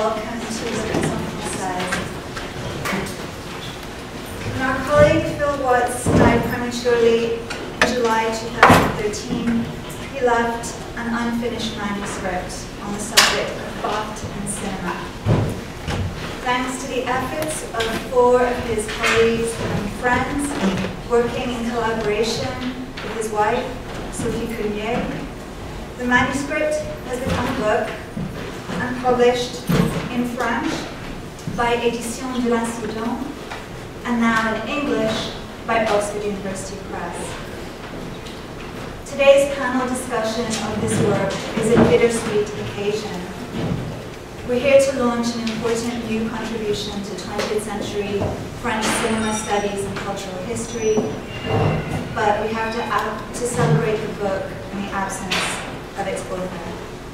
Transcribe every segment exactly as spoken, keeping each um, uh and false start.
welcome to Française. When our colleague Phil Watts died prematurely in July two thousand thirteen, he left an unfinished manuscript on the subject of Barthes and cinema. Thanks to the efforts of four of his colleagues and friends, working in collaboration with his wife, Sophie Queuniet, the manuscript has become a book and published in French by Édition de Citton, and now in English by Oxford University Press. Today's panel discussion of this work is a bittersweet occasion. We're here to launch an important new contribution to twentieth century French cinema studies and cultural history, but we have to, act, to celebrate the book in the absence of its author.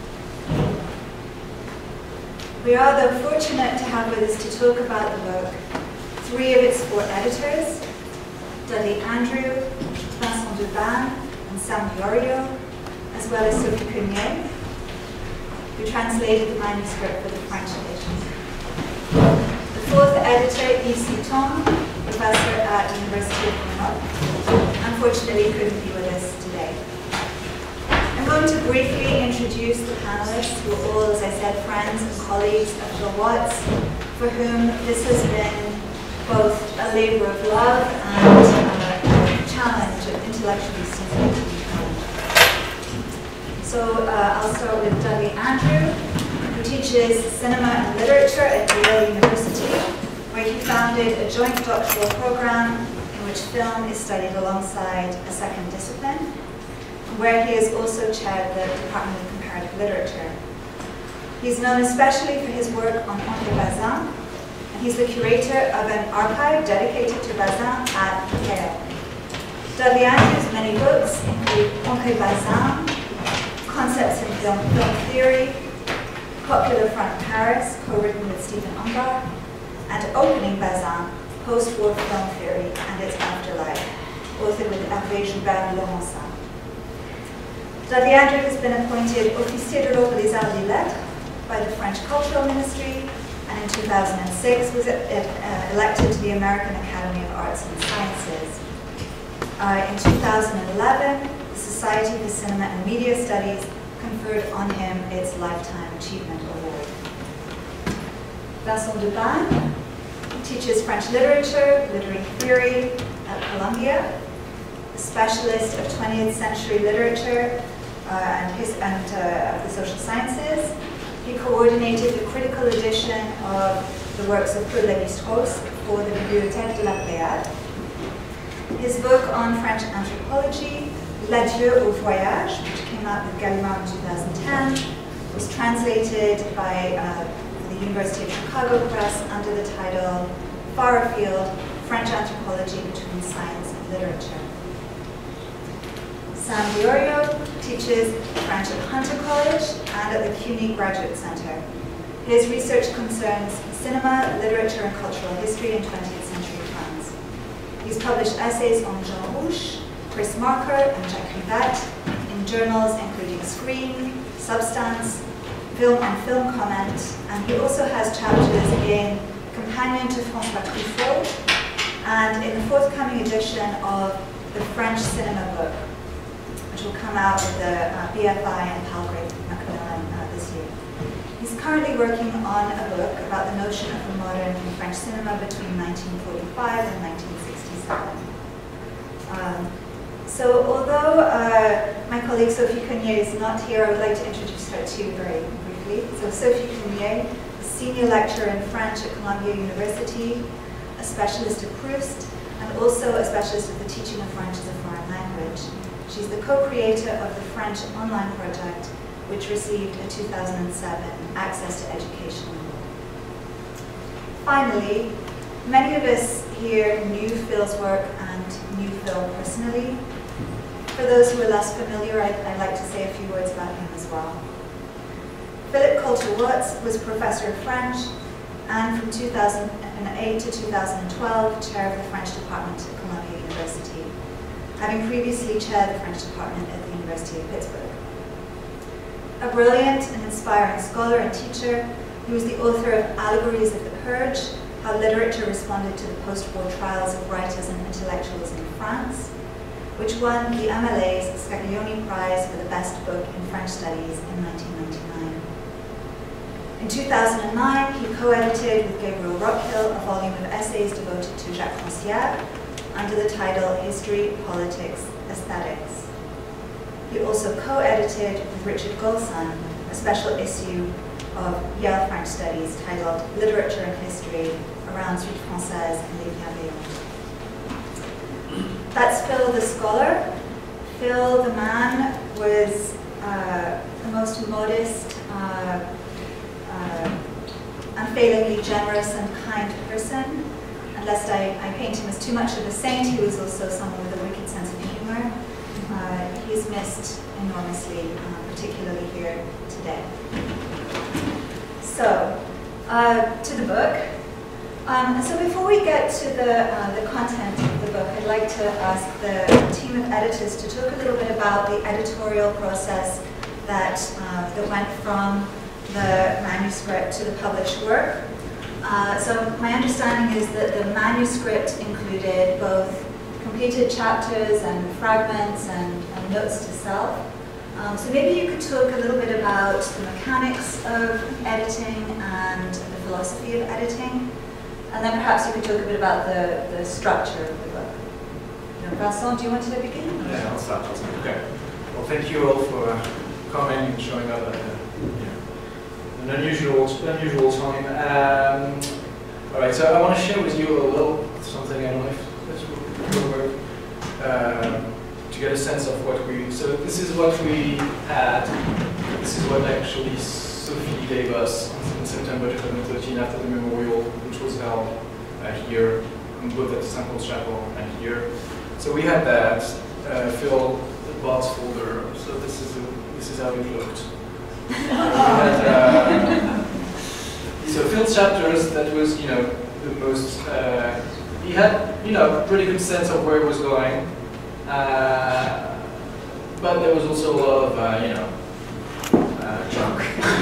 We are, though, fortunate to have with us to talk about the book three of its four editors, Dudley Andrew, Vincent Debaene, and Iorio, as well as Sophie Queuniet, who translated the manuscript for the French edition. The fourth editor, Yves, professor at University of Grenoble, unfortunately couldn't be with us today. I'm going to briefly introduce the panelists, who are all, as I said, friends and colleagues of Phil Watts, for whom this has been both a labor of love and a challenge, an intellectually stimulating challenge. So uh, I'll start with Dudley Andrew, who teaches cinema and literature at Yale University, where he founded a joint doctoral program in which film is studied alongside a second discipline, where he has also chaired the Department of Comparative Literature. He's known especially for his work on Henri Bresson, and he's the curator of an archive dedicated to Bresson at Yale. Dudley Andrew's many books include Henri Bresson, Concepts in Film, Film Theory, Popular Front Paris, co-written with Stephen Ungar, and Opening Bresson, Post-War Film Theory and Its Afterlife, authored with Hervé Joubert-Laurençat. Dudley Andrew has been appointed Officier de l'Ordre des Arts et Lettres by the French Cultural Ministry, and in two thousand six was uh, elected to the American Academy of Arts and Sciences. Uh, in two thousand eleven, the Society for Cinema and Media Studies conferred on him its Lifetime Achievement Award. Vincent Debaene teaches French literature, literary theory at Columbia, a specialist of twentieth century literature uh, and, his, and uh, of the social sciences. He coordinated the critical edition of the works of Claude Lévi-Strauss for the Bibliothèque de la Pléiade. His book on French anthropology, L'Adieu au Voyage, which came out with Gallimard in two thousand ten, was translated by uh, the University of Chicago Press under the title Far Afield, French Anthropology Between Science and Literature. Iorio teaches French at Hunter College and at the CUNY Graduate Center. His research concerns cinema, literature, and cultural history in twentieth century France. He's published essays on Jean Rouch, Chris Marker, and Jacques Rivette in journals including Screen, Substance, Film and Film Comment, and he also has chapters in Companion to François Truffaut and in the forthcoming edition of the French Cinema Book, which will come out with the uh, B F I and Palgrave Macmillan uh, this year. He's currently working on a book about the notion of the modern in French cinema between nineteen forty-five and nineteen sixty-seven. Um, so although uh, my colleague Sophie Queuniet is not here, I would like to introduce her to you very briefly. So Sophie Queuniet is senior lecturer in French at Columbia University, a specialist of Proust, and also a specialist of the teaching of French as a foreign language. She's the co-creator of the French online project, which received a two thousand seven Access to Education Award. Finally, many of us here knew Phil's work and knew Phil personally. For those who are less familiar, I'd, I'd like to say a few words about him as well. Philip Coulter Watts was professor of French and from two thousand eight to two thousand twelve, chair of the French department at Columbia University, having previously chaired the French department at the University of Pittsburgh. A brilliant and inspiring scholar and teacher, He was the author of Allegories of the Purge, How Literature Responded to the Post-War Trials of Writers and Intellectuals in France, which won the M L A's Scaglione Prize for the Best Book in French Studies in nineteen ninety-nine. In two thousand nine, he co-edited with Gabriel Rockhill a volume of essays devoted to Jacques Rancière under the title History, Politics, Aesthetics. He also co-edited with Richard Golson a special issue of Yale French Studies titled Literature and History around Suite Française and Les Bienveillants. That's Phil the scholar. Phil the man was uh, the most modest, uh, uh, unfailingly generous and kind person. And lest I, I paint him as too much of a saint, he was also someone with a wicked sense of humor. Uh, he's missed enormously, uh, particularly here today. So, uh, to the book. Um, so before we get to the, uh, the content of the book, I'd like to ask the team of editors to talk a little bit about the editorial process that, uh, that went from the manuscript to the published work. Uh, so my understanding is that the manuscript included both completed chapters and fragments and, and notes to self. Um, so maybe you could talk a little bit about the mechanics of editing and the philosophy of editing. And then perhaps you could talk a bit about the, the structure of the book. You know, Bresson, do you want to begin? Yeah, I'll start. I'll start. Okay. Well, thank you all for uh, coming and showing up at uh, yeah, an unusual, unusual time. Um, all right, so I want to share with you a little something. I don't know if this will work. Um, to get a sense of what we. So this is what we had. This is what actually Sophie gave us in September two thousand thirteen after the memorial, which was held uh, here, both at Saint Paul's Chapel and here. So we had that uh, Phil Barthes folder. So this is a, this is how it looked. we had, uh, so Phil's chapters. That was you know the most. Uh, he had you know a pretty good sense of where it was going, uh, but there was also a lot of uh, you know. Uh, junk.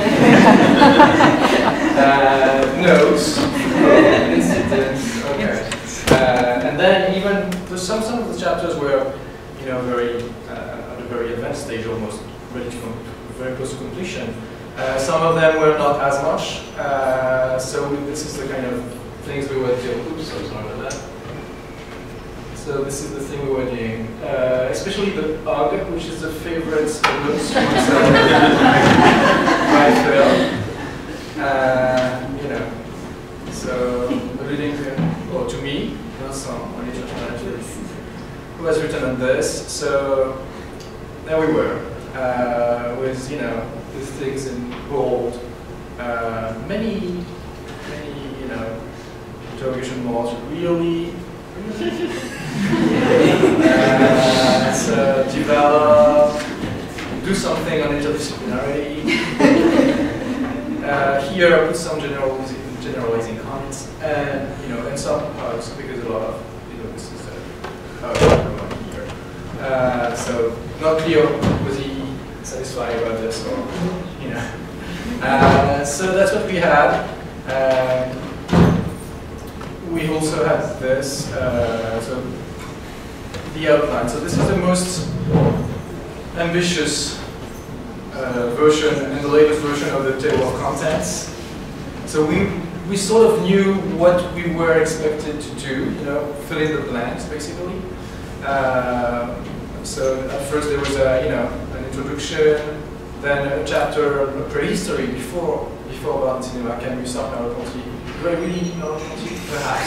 uh, notes, incidents, okay. Uh, and then even some some of the chapters were, you know, very uh, at a very advanced stage, almost ready to very close to completion. Uh, some of them were not as much. Uh, so this is the kind of things we were doing. Oops, sorry about that. So this is the thing we were doing, uh, especially the U G, which is a favorite notes by Phil. Uh, you know, so alluding to, or to me, Vincent, who has written on this. So there we were, uh, with you know these things in bold, uh, many, many you know interrogation marks. Really. uh, so develop, do something on interdisciplinarity. uh, here, put some generalizing, generalizing comments, and you know, and some parts because a lot of you know this is uh, uh, here. Uh, so not clear was he satisfied about this or you know. Uh, so that's what we had. Um, We also have this, uh, so the outline. So this is the most ambitious uh, version and the latest version of the table of contents. So we we sort of knew what we were expected to do, you know, fill in the blanks basically. Uh, so at first there was a you know an introduction, then a chapter of prehistory before before Barthes Cinema. Can we start now? Do I really need knowledge? Perhaps.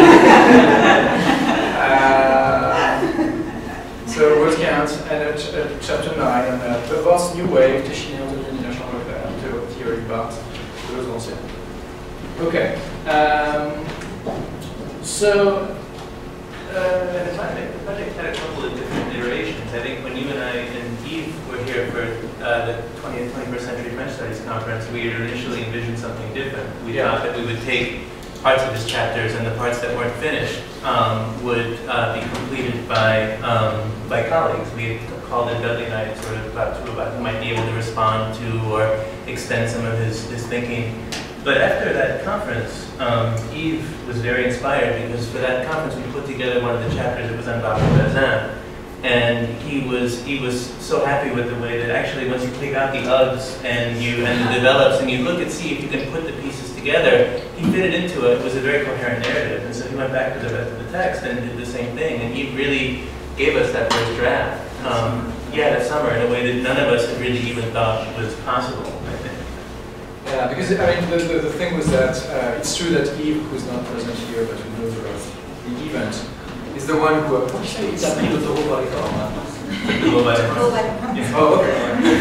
uh, so word count and a ch uh, chapter nine and uh, the vast new wave, Téchiné, Anthony, la chambre de théorie Barthes, those anciens. Okay. Um, so. Uh, the project, the project had a couple of different iterations. I think when you and I and Yves were here for uh, the twentieth, twenty-first century French Studies conference, we had initially envisioned something different. We yeah. thought that we would take parts of his chapters and the parts that weren't finished um, would uh, be completed by um, by colleagues. We had called in Dudley and I sort of about two about who might be able to respond to or extend some of his, his thinking. but after that conference, um, Yves was very inspired because for that conference we put together one of the chapters that was on Bresson. And he was he was so happy with the way that actually once you take out the ugs and you and the develops and you look and see if you can put the pieces together, he fit it into it. It was a very coherent narrative. And so he went back to the rest of the text and did the same thing. And he really gave us that first draft. Um, yeah, that summer in a way that none of us had really even thought was possible, I think. Yeah, because I mean the, the, the thing was that uh, it's true that Yves, who's not present here but who knows about the event, is the one who, what do you say, it's a little whole body drama. Oh, okay.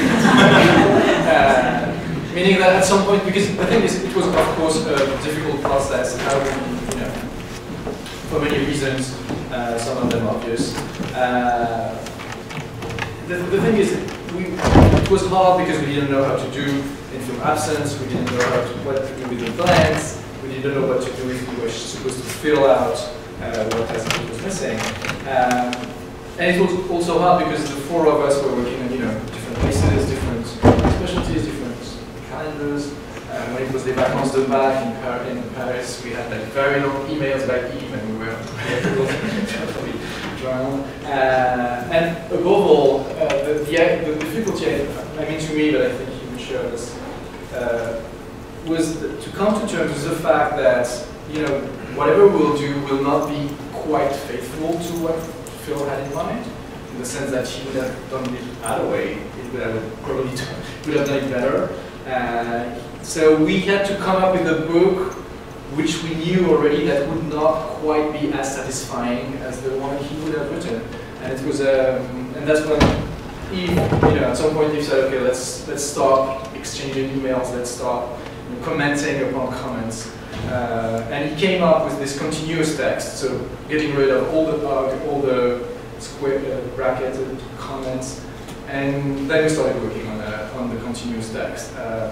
uh, meaning that at some point, because the thing is, it was of course a difficult process, how we, you know, for many reasons, uh, some of them obvious. Uh, the, the thing is, we, it was hard because we didn't know how to do in film absence, we didn't know how to, what to do with the blanks, we didn't know what to do if we were supposed to fill out Uh, what has was missing, um, and it was also hard because the four of us were working in you know different places, different specialties, different calendars. Uh, when it was the vacances de bac in, Par in Paris, we had like very long emails by Yves, and we were totally drowned. Uh, and above all, uh, the, the, the difficulty, I mean to me, but I think you would share this, uh, was to come to terms with the fact that you know. Whatever we'll do will not be quite faithful to what Phil had in mind, in the sense that he would have done it other way. It would have probably done, would have done it better. Uh, so we had to come up with a book which we knew already that would not quite be as satisfying as the one he would have written. And it was, um, and that's when Yves, you know, at some point he said, okay, let's let's stop exchanging emails, let's stop you know, commenting upon comments. Uh, and he came up with this continuous text, so getting rid of all the bug, all the square uh, bracketed comments, and then we started working on uh, on the continuous text. Um,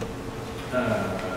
uh,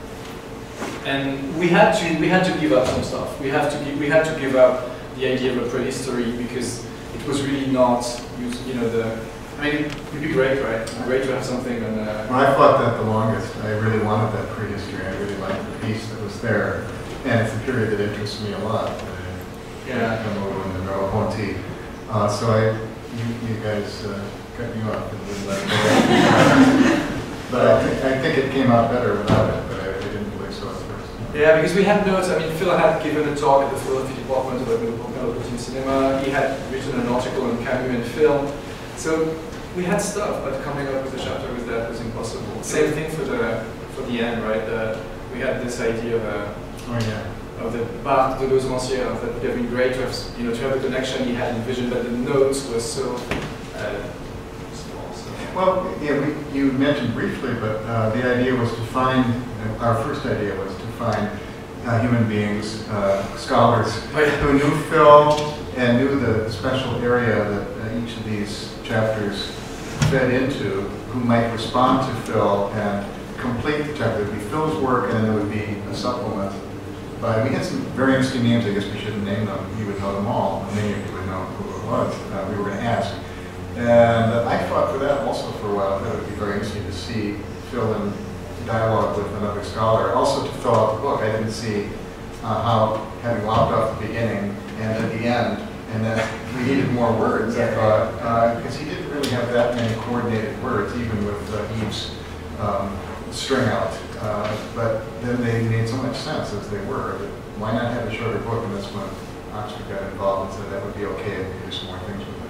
and we had to we had to give up some stuff. We have to give, we had to give up the idea of a prehistory because it was really not used, you know the. I mean, it would be great, right? It'd be great to have something on. Uh, well, I fought that the longest. I really wanted that prehistory. I really liked the piece that was there, and it's a period that interests me a lot. Yeah. Come over in the Merleau-Ponty. Uh, so I, you, you guys uh, cut me off and wouldn't let it go. But I think I think it came out better without it. But I, I didn't believe so at first. Yeah, because we had notes. I mean, Phil had given a talk at the philosophy department about Madeleine Cinema. He had written an article on Camus and film. So we had stuff, but coming up with a chapter with that was impossible. Same thing for the for the end, right? Uh, we had this idea of a, oh yeah, of the Barthes de Dosmancière that would have been great to have, you know, to have the connection he had envisioned, but the notes were so uh, small. So. Well, yeah, we, you mentioned briefly, but uh, the idea was to find. Uh, our first idea was to find uh, human beings, uh, scholars who knew film and knew the special area that uh, each of these chapters fed into, who might respond to Phil and complete the chapter. There would be Phil's work, and then there would be a supplement. But we had some very interesting names. I guess we shouldn't name them. You would know them all. Many of you would know who it was. Uh, we were going to ask. And uh, I fought for that also for a while. That would be very interesting to see Phil in dialogue with another scholar. Also to fill out the book. I didn't see uh, how, having lopped off the beginning and at the end, and then we needed more words, I thought, because uh, he didn't really have that many coordinated words, even with uh, Yves' um, string out. Uh, but then they made so much sense as they were. That why not have a shorter book? And that's when Oxford got involved and said that would be okay if we do some more things with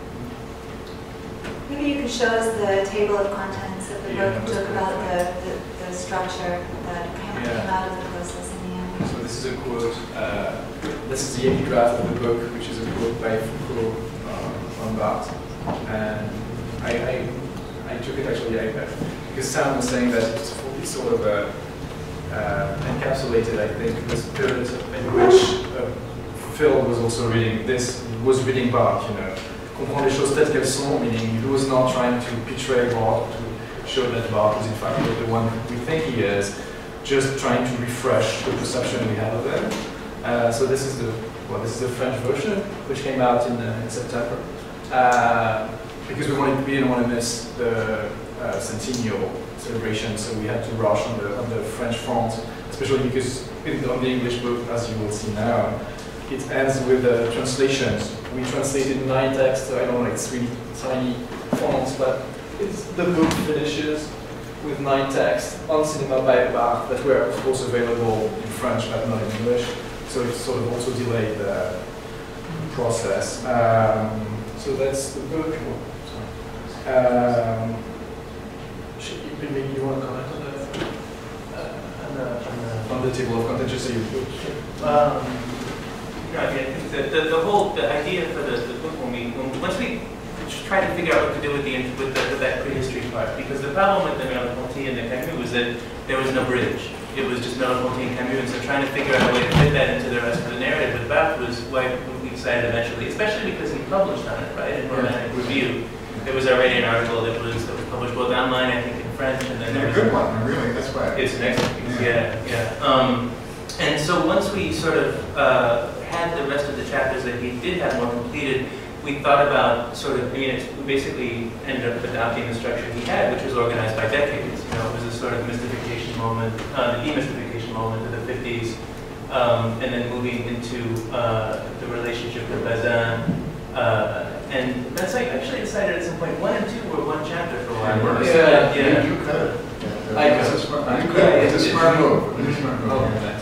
it. Maybe you could show us the table of contents of the Yeah, book and talk about the, the, the structure that came, Yeah. came out of the process in the end. So this is a quote. Uh, this is the epigraph of the book, which is a quote by Foucault uh, on Barthes. And I, I, I took it actually I, because Sam was saying that it's, it's sort of a, uh, encapsulated, I think, this period in which uh, Phil was also reading this, was reading Barthes, you know, comprendre les choses telles qu'elles sont, meaning he was not trying to betray Barthes, to show that Barthes was in fact the one we think he is, just trying to refresh the perception we have of him. Uh, so this is the well, this is the French version, which came out in, uh, in September, uh, because we wanted we didn't want to miss the uh, centennial celebration, so we had to rush on the, on the French front, especially because in, on the English book, as you will see now, it ends with uh, translations. We translated nine texts, I don't know, like three tiny fonts, but it's, the book finishes with nine texts on cinema by Barthes that were, of course, available in French but not in English. So it sort of also delayed the process. Um, so that's the book. Oh, um, should you, maybe you want to comment on that? Uh, on, the, on, the, on the table of contents, just so you book. Um, yeah, I think that the, the whole the idea for the, the book when we when, once we try to figure out what to do with the with, the, with that prehistory part, because the problem with the Merleau-Ponty and the Camus was that there was no bridge. It was just Merleau-Ponty and Camus, and so trying to figure out a way to fit that into the rest of the narrative with Barthes was why we decided eventually, especially because he published on it, right, in Romantic Review. There was already an article that was that was published both online, I think, in French, and then there a was good one, really. That's why it's an excellent piece. Yeah, yeah. yeah. Um, and so once we sort of uh, had the rest of the chapters that he did have more completed, we thought about sort of, I mean, it's, we basically ended up adopting the structure he had, which was organized by decades. You know, it was a sort of mystification moment, uh, the demystification moment of the fifties, um, and then moving into uh, the relationship with Bresson. Uh, and that's like actually decided at some point one and two were one chapter for a while. Yeah, yeah. yeah. You, you could. I could. could. It's a smart, I you could. could. It's a It's smart true. move. It's a smart move. Oh, Yeah.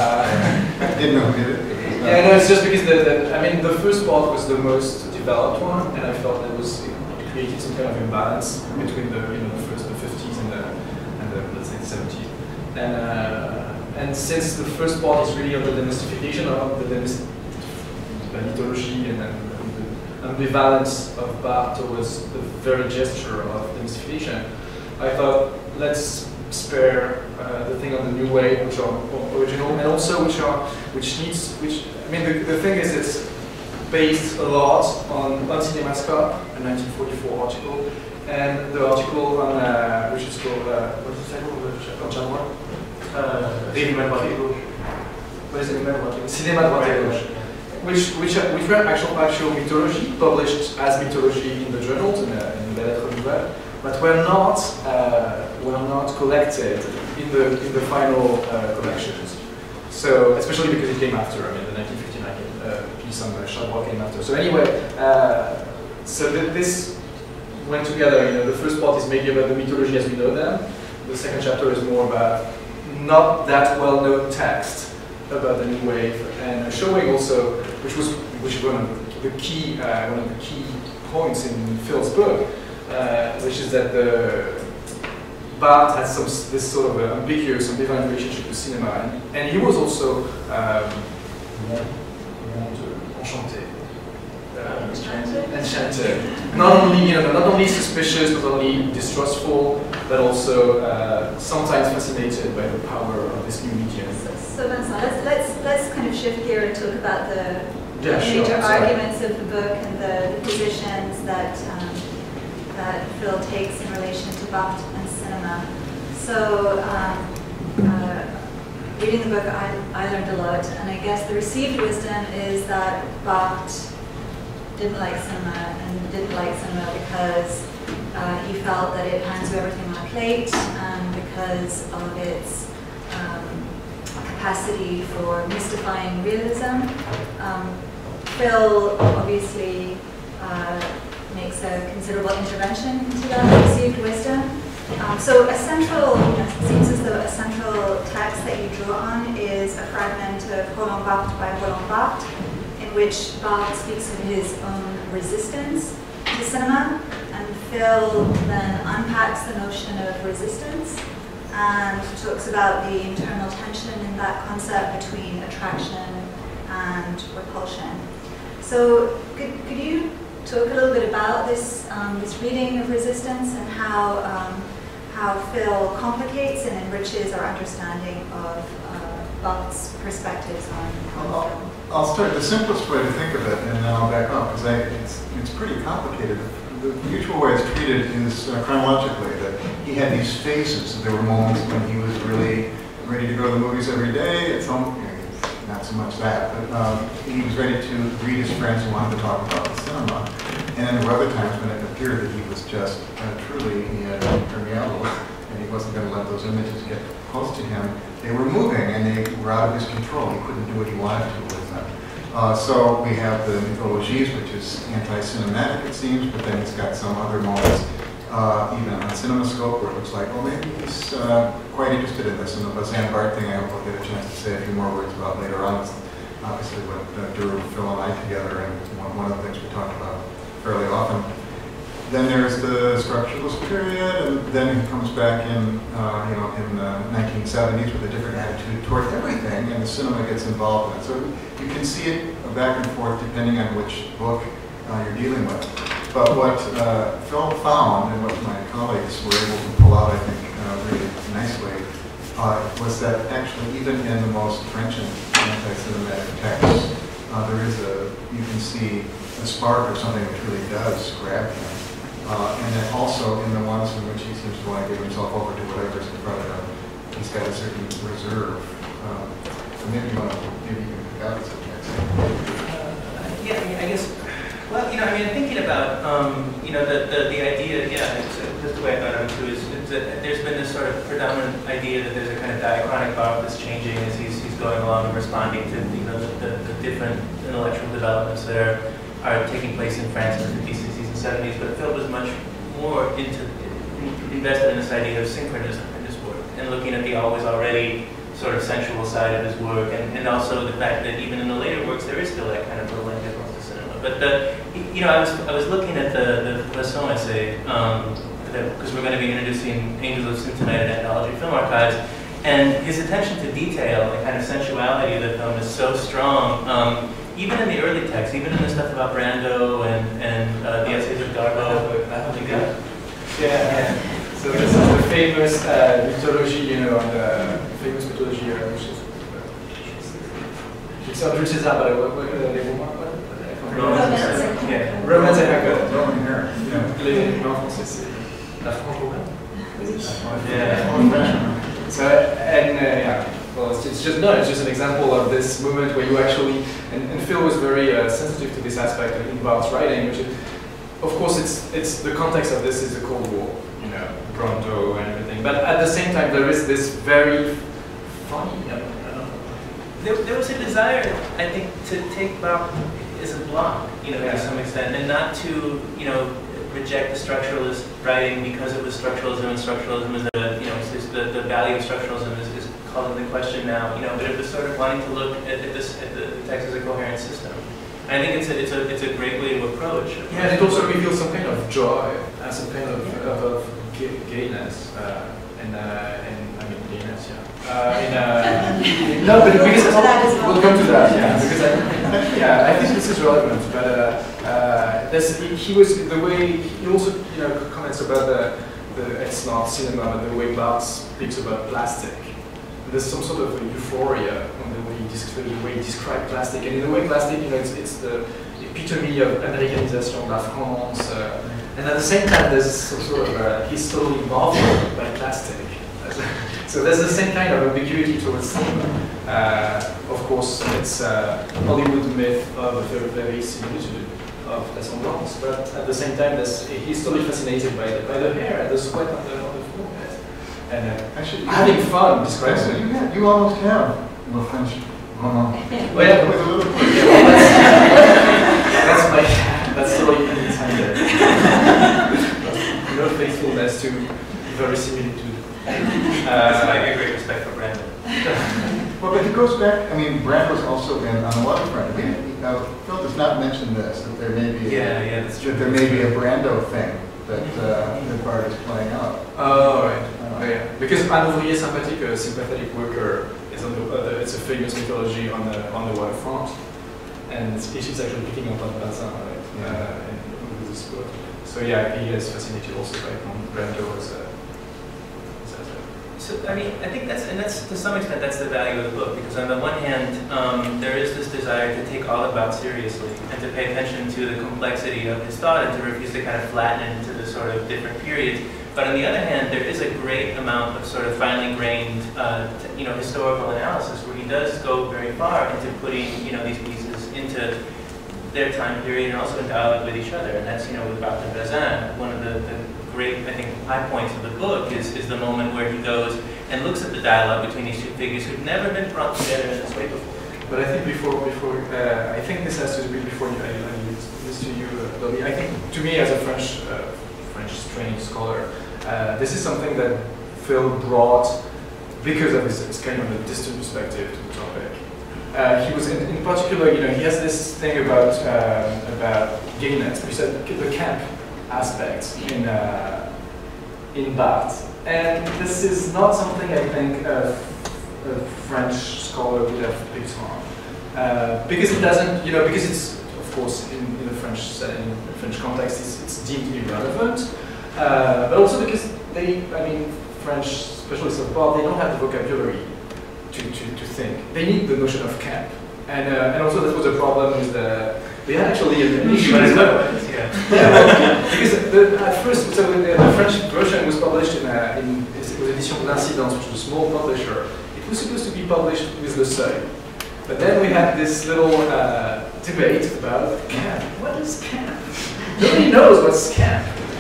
Uh, Didn't know who did it. Yeah, no, it's just because the, the, I mean, the first part was the most developed one, and I felt that was it created some kind of imbalance between the, you know, the first, the fifties and the, and the, let's say, the seventies. And uh, and since the first part is really on the demystification of the demyst the mythology and then the ambivalence of Barthes towards the very gesture of demystification, I thought let's spare uh, the thing on the new way, which are original, and also which are which needs which I mean the, the thing is it's based a lot on on Cinemascope, a nineteen forty-four article, and the article on uh, which is called uh, what is the title of the chapter on January? Uh, Cinéma droite gauche. What is Cinéma droite gauche? Cinéma droite gauche. Which which uh, which were actual actual mythology published as mythology in the journals in the in the Lettres Nouvelles, but were not uh, were not collected in the in the final uh, collections. So especially because it came after. I mean, the nineteen fifty-nine uh, piece on uh, Charbois came after. So anyway, uh, so th this went together. You know, the first part is maybe about the mythology as we know them. The second chapter is more about not that well-known text about the new wave, and showing also, which was which was one of the key uh, one of the key points in Phil's book, uh, which is that the Barthes had some this sort of uh, ambiguous, ambivalent relationship with cinema, and, and he was also um, enchanté, uh, Enchanted? enchanted. Not only you know, not only suspicious, not only distrustful, but also uh, sometimes fascinated by the power of this new medium. So, so Vincent, let's, let's, let's kind of shift gear and talk about the Yeah, major sure, sorry. arguments of the book and the, the positions that, um, that Phil takes in relation to Barthes and cinema. So, um, uh, reading the book, I, I learned a lot, and I guess the received wisdom is that Barthes didn't like cinema, and didn't like cinema because uh, he felt that it hands you everything on a plate, and because of its um, capacity for mystifying realism. Um, Phil obviously uh, makes a considerable intervention into that received wisdom. Um, so a central, you know, it seems as though a central text that you draw on is a fragment of Roland Barthes by Roland Barthes, in which Barthes speaks of his own resistance to cinema, and Phil then unpacks the notion of resistance and talks about the internal tension in that concept between attraction and repulsion. So could, could you talk a little bit about this, um, this reading of resistance and how, um, how Phil complicates and enriches our understanding of uh, Barthes' perspectives on, on I'll, film? I'll start the simplest way to think of it, and then I'll back off, because it's, it's pretty complicated. The usual way it's treated is uh, chronologically, that he had these phases. There were moments when he was really ready to go to the movies every day. At some, you know, not so much that, but um, he was ready to read his friends who wanted to talk about the cinema. And then there were other times when it appeared that he was just uh, truly, he had impermeable, and he wasn't going to let those images get close to him. They were moving, and they were out of his control. He couldn't do what he wanted to with them. Uh, so we have the mythologies, which is anti-cinematic, it seems, but then he's got some other moments, uh, even on CinemaScope, where it looks like, oh, maybe he's uh, quite interested in this. And the Vincent Barthes thing, I hope I'll get a chance to say a few more words about later on. It's obviously what uh, Drew, Phil, and I together, and one, one of the things we talk about fairly often. Then there's the structuralist period, and then he comes back in, uh, you know, in the nineteen seventies with a different attitude toward everything, and the cinema gets involved in it. So you can see it back and forth depending on which book uh, you're dealing with. But what uh, Phil found, and what my colleagues were able to pull out, I think, uh, really nicely, uh, was that actually even in the most trenchant anti-cinematic texts, uh, there is a, you can see a spark of something which really does grab him. Uh, and then also in the ones in which he seems to want to give himself over to whatever's in front of him, he's got a certain reserve. Um, so maybe you want to, maybe you can pick out subjects. Uh, yeah, I mean, I guess, well, you know, I mean, thinking about, um, you know, the, the, the idea, yeah, it's, uh, just the way I thought of it too, is, is that there's been this sort of predominant idea that there's a kind of diachronic bar that's changing as he's, he's going along and responding to, you know, the, the, the different intellectual developments that are, are taking place in France in the fifties, sixties, and seventies, but Phil was much more into, in, invested in this idea of synchronism in his work, and looking at the always already sort of sensual side of his work, and, and also the fact that even in the later works there is still that kind of Roland Barthes to cinema. But the, you know, I was I was looking at the the Bresson essay um, because we're going to be introducing Angels of Sin tonight at Anthology Film Archives, and his attention to detail, the kind of sensuality of the film is so strong. Um, Even in the early texts, even in the stuff about Brando and, and uh, the essays of Garbo. Yeah. yeah. So this is the famous uh, mythology, you know, on the famous mythology, uh, which is it's not Jules César, but what what les romans, what? Yeah. Romance et Hacker. Roman hair. Yeah. Les non français, c'est la franco-romaine. Yeah. So and uh, yeah. Well, it's, it's just no. It's just an example of this moment where you actually, and, and Phil was very uh, sensitive to this aspect in Barthes' writing, which is, of course, it's it's the context of this is the Cold War, you know, Pronto and everything. But at the same time, there is this very funny. I don't, I don't know. There, there was a desire, I think, to take Barthes as a block, you know, yeah. to some extent, and not to, you know, reject the structuralist writing because it was structuralism, and structuralism is a, you know, it's just the the value of structuralism is. is called into question now, you know, but it was sort of wanting to look at, at this at the text as a coherent system. And I think it's a it's a it's a great way to approach. Yeah, and it also reveals some kind of joy, uh, some kind of yeah. of, of gay, gayness, uh, and uh, and I mean gayness, yeah. Uh, in, uh, no, but because we'll, we'll come to that, yeah, because I, yeah, I think this is relevant. But uh, uh, this, he, he was the way he also you know comments about the the it's not cinema, but the way Barthes speaks about plastic. There's some sort of a euphoria on the way he, described, the way he described plastic, and in the way plastic, you know, it's, it's the epitome of Americanisation de la France, uh, and at the same time, there's some sort of uh, he's totally marveled by plastic. So there's the same kind of ambiguity towards cinema. Uh, of course, it's a Hollywood myth of a very, very similitude of La Semblance, but at the same time, he's totally fascinated by the, by the hair and the sweat on the, on the forehead. And uh, actually, having fun describes it. You, have, you almost have a French. Oh no. Well, yeah, with a little. Yeah, well, that's, that's my. That's totally intended. No faithfulness to verisimilitude. Uh, that's why I get great respect for Brando. Well, but it goes back. I mean, Brando's also in on the waterfront. I mean, now, Phil does not mention this that there may be. Yeah, a, yeah, that's true. That there may be a Brando thing that uh, the part is playing out. Oh, right. Oh, yeah. Because un ouvrier sympathique, a sympathetic worker, is on the, uh, it's a famous mythology on the on the waterfront, and it's, it's actually picking up on Bresson, right? Yeah. Uh, in, with this book. So yeah, he is fascinated also by Brando as a. So I mean, I think that's and that's to some extent that's the value of the book, because on the one hand, um, there is this desire to take all about seriously and to pay attention to the complexity of his thought and to refuse to kind of flatten it into the sort of different periods. But on the other hand, there is a great amount of sort of finely grained, uh, t you know, historical analysis where he does go very far into putting, you know, these pieces into their time period and also in dialogue with each other. And that's, you know, with Barthes and Bresson, one of the, the great, I think, high points of the book is, is the moment where he goes and looks at the dialogue between these two figures who've never been brought together in this way before. But I think before, before uh, I think this has to be before you, I, I leave this to you, uh, Dobie. I think, to me, as a French, uh, French trained scholar, uh, this is something that Phil brought because of his, his kind of a distant perspective to the topic. Uh, he was, in, in particular, you know, he has this thing about uh, about gayness, which is the camp aspect in uh, in Barthes, and this is not something I think a, a French scholar would have picked on, uh, because it doesn't, you know, because it's of course in, in the French setting, in the French context, it's, it's deemed irrelevant, uh, but also because they, I mean, French specialists of Barthes, they don't have the vocabulary To, to, to think. They need the notion of camp. And, uh, and also that was a problem with the, they had actually an issue as well. Yeah. Yeah, well, because the, at first, so the, the French version was published in, a, in it was Edition d'Incidence, which was a small publisher. It was supposed to be published with Le Seuil. But then we had this little uh, debate about camp. What is camp? Nobody knows what's camp.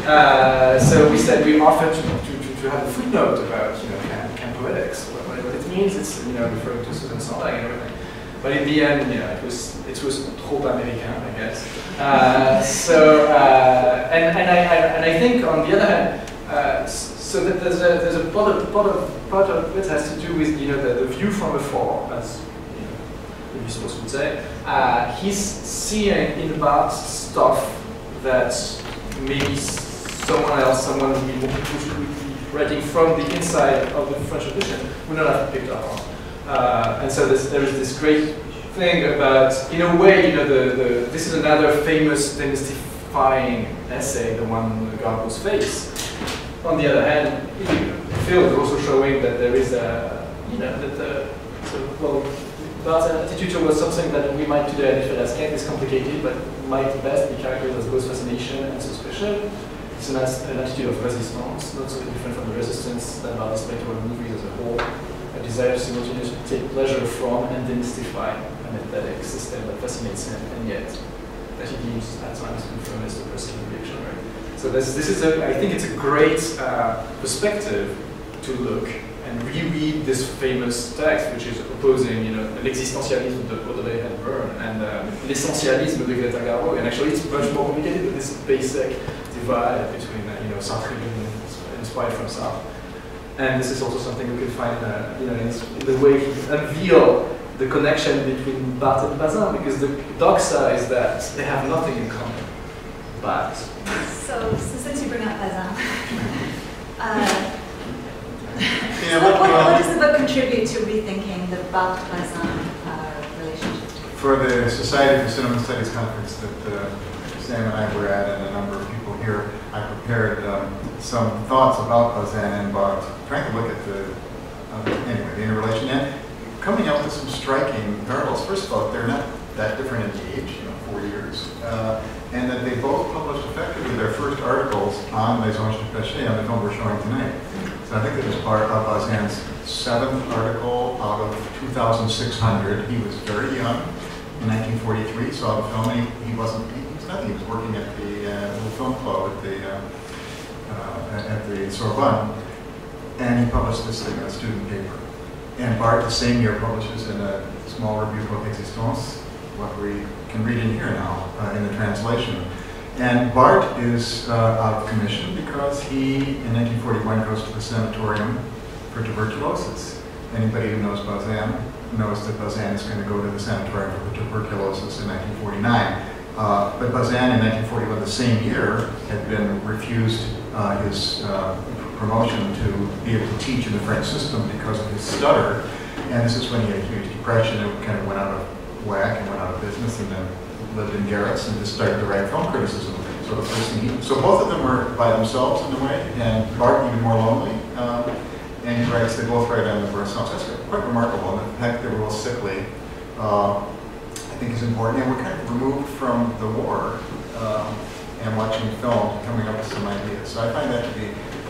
Uh, so we said we offered to, to, to, to have a footnote about, you know, camp, camp poetics. What it means, it's, you know, referring to Citton and everything. But in the end, you know, it was it was trop américain, I guess. Uh, so uh, and and I, I and I think on the other hand, uh, so that there's a there's a part of part of part of it has to do with, you know, the, the view from afar, as, you know, the Yves would say. Uh, he's seeing in Barthes stuff that maybe someone else, someone who would be writing from the inside of the French edition would not have picked up on. Uh, and so this, there is this great thing about, in a way, you know, the, the this is another famous demystifying essay, the one on the Gargoyle's face. On the other hand, Phil is also showing that there is a, you know, that the, so, well, Barthes' attitude was something that we might today identify as kind is complicated, but might best be characterized as both fascination and suspicion. It's an, an attitude of resistance, not so different from the resistance that Barthes displayed toward movies as a whole, a desire to simultaneously take pleasure from and demystify an aesthetic system that fascinates him, and yet that he deems at times conformist or personal reactionary. So this, this is, a, I think it's a great uh, perspective to look and reread this famous text, which is opposing, you know, l'existentialisme de Baudelaire and Byrne and uh, l'essentialisme de Greta Garbo. And actually, it's much more complicated with this basic divide between, uh, you know, Sartre and inspired from Sartre. And this is also something we can find, uh, you know, in, in the way he unveiled the connection between Barthes and Bresson, because the doxa is that they have nothing in common. But so, so since you bring up Bresson, uh, Yeah, so what, what, uh, what does the book contribute to rethinking the Barthes-Bresson uh, relationship? For the Society for Cinema Studies conference that uh, Sam and I were at, and a number of people here, I prepared um, some thoughts about Bresson and Barthes, trying to look at the, uh, anyway, the interrelation, and coming up with some striking parallels. First of all, they're not that different in age, you know, four years, uh, and that they both published effectively their first articles on Maison, on the film we're showing tonight. So I think it was part of Bresson's seventh article out of two thousand six hundred. He was very young. In nineteen forty-three, saw the film. He, he wasn't. He was nothing. He was working at the uh, little film club at the uh, uh, at the Sorbonne, and he published this thing, a student paper. And Barthes, the same year, publishes in a small review called Existence, what we can read in here now uh, in the translation. And Barthes is uh, out of commission because he, in nineteen forty-one, goes to the sanatorium for tuberculosis. Anybody who knows Bresson knows that Bresson is going to go to the sanatorium for tuberculosis in nineteen forty-nine. Uh, but Bresson, in nineteen forty-one, the same year, had been refused uh, his uh, promotion to be able to teach in the French system because of his stutter. And this is when he had a huge depression and kind of went out of whack and went out of business, and then lived in garrets and just started to write film criticism. So the first thing he, so both of them were by themselves in a way, and Barthes even more lonely. Um, and he writes, they both write on the Bresson. So that's quite remarkable. And the fact they were both sickly, uh, I think is important. And we're kind of removed from the war um, and watching film, coming up with some ideas. So I find that to be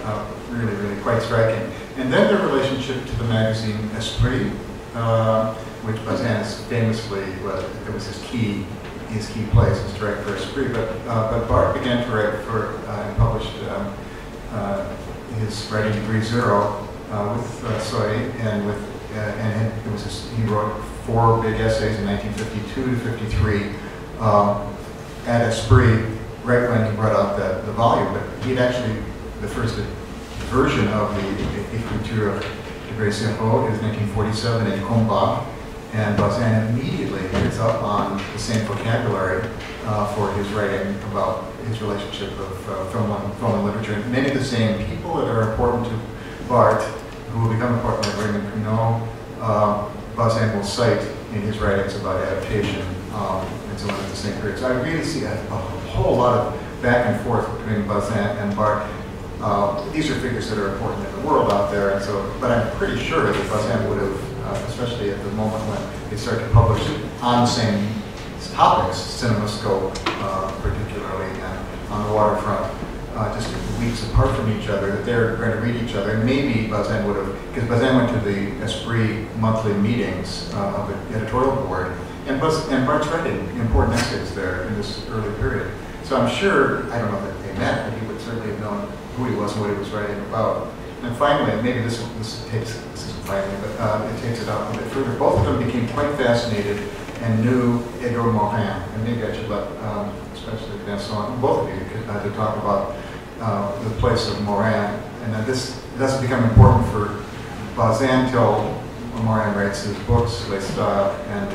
uh, really, really quite striking. And then their relationship to the magazine Esprit, uh, which Bazin is famously, well, it was his key, his key place, was to write for Esprit. But, uh, but Barthes began to write for, uh, and published um, uh, his writing degree Zero uh, with uh, Soy, and with, uh, and it was his, he wrote four big essays in nineteen fifty-two to fifty-three um, at Esprit, right when he brought out the, the volume. But he'd actually, the first version of the Écriture de Bresson is nineteen forty-seven in Combat, and Bazin immediately picks up on the same vocabulary uh, for his writing about his relationship of uh, film, and, film and literature. And many of the same people that are important to Barthes, who will become important like Raymond Queneau, uh, Bazin will cite in his writings about adaptation um, and so on at the same period. So I really see a, a whole lot of back and forth between Bazin and Barthes. Uh, these are figures that are important in the world out there, and so, but I'm pretty sure that Bazin would have, uh, especially at the moment when they start to publish on the same topics, CinemaScope uh, particularly, and on the waterfront, uh, just weeks apart from each other, that they're going to read each other. And maybe Bazin would have, because Bazin went to the Esprit monthly meetings uh, of the editorial board, and, Baz, and Barthes read important essays there in this early period. So I'm sure, I don't know that they met, but he would certainly have known who he was and what he was writing about. And finally, maybe this, this takes, this isn't finally, but uh, it takes it out a bit further. Both of them became quite fascinated and knew Edgar Morin, and maybe I should let, um, especially Vincent, both of you, uh, to talk about uh, the place of Morin. And that this doesn't become important for Bazin till Morin writes his books, Les Stars and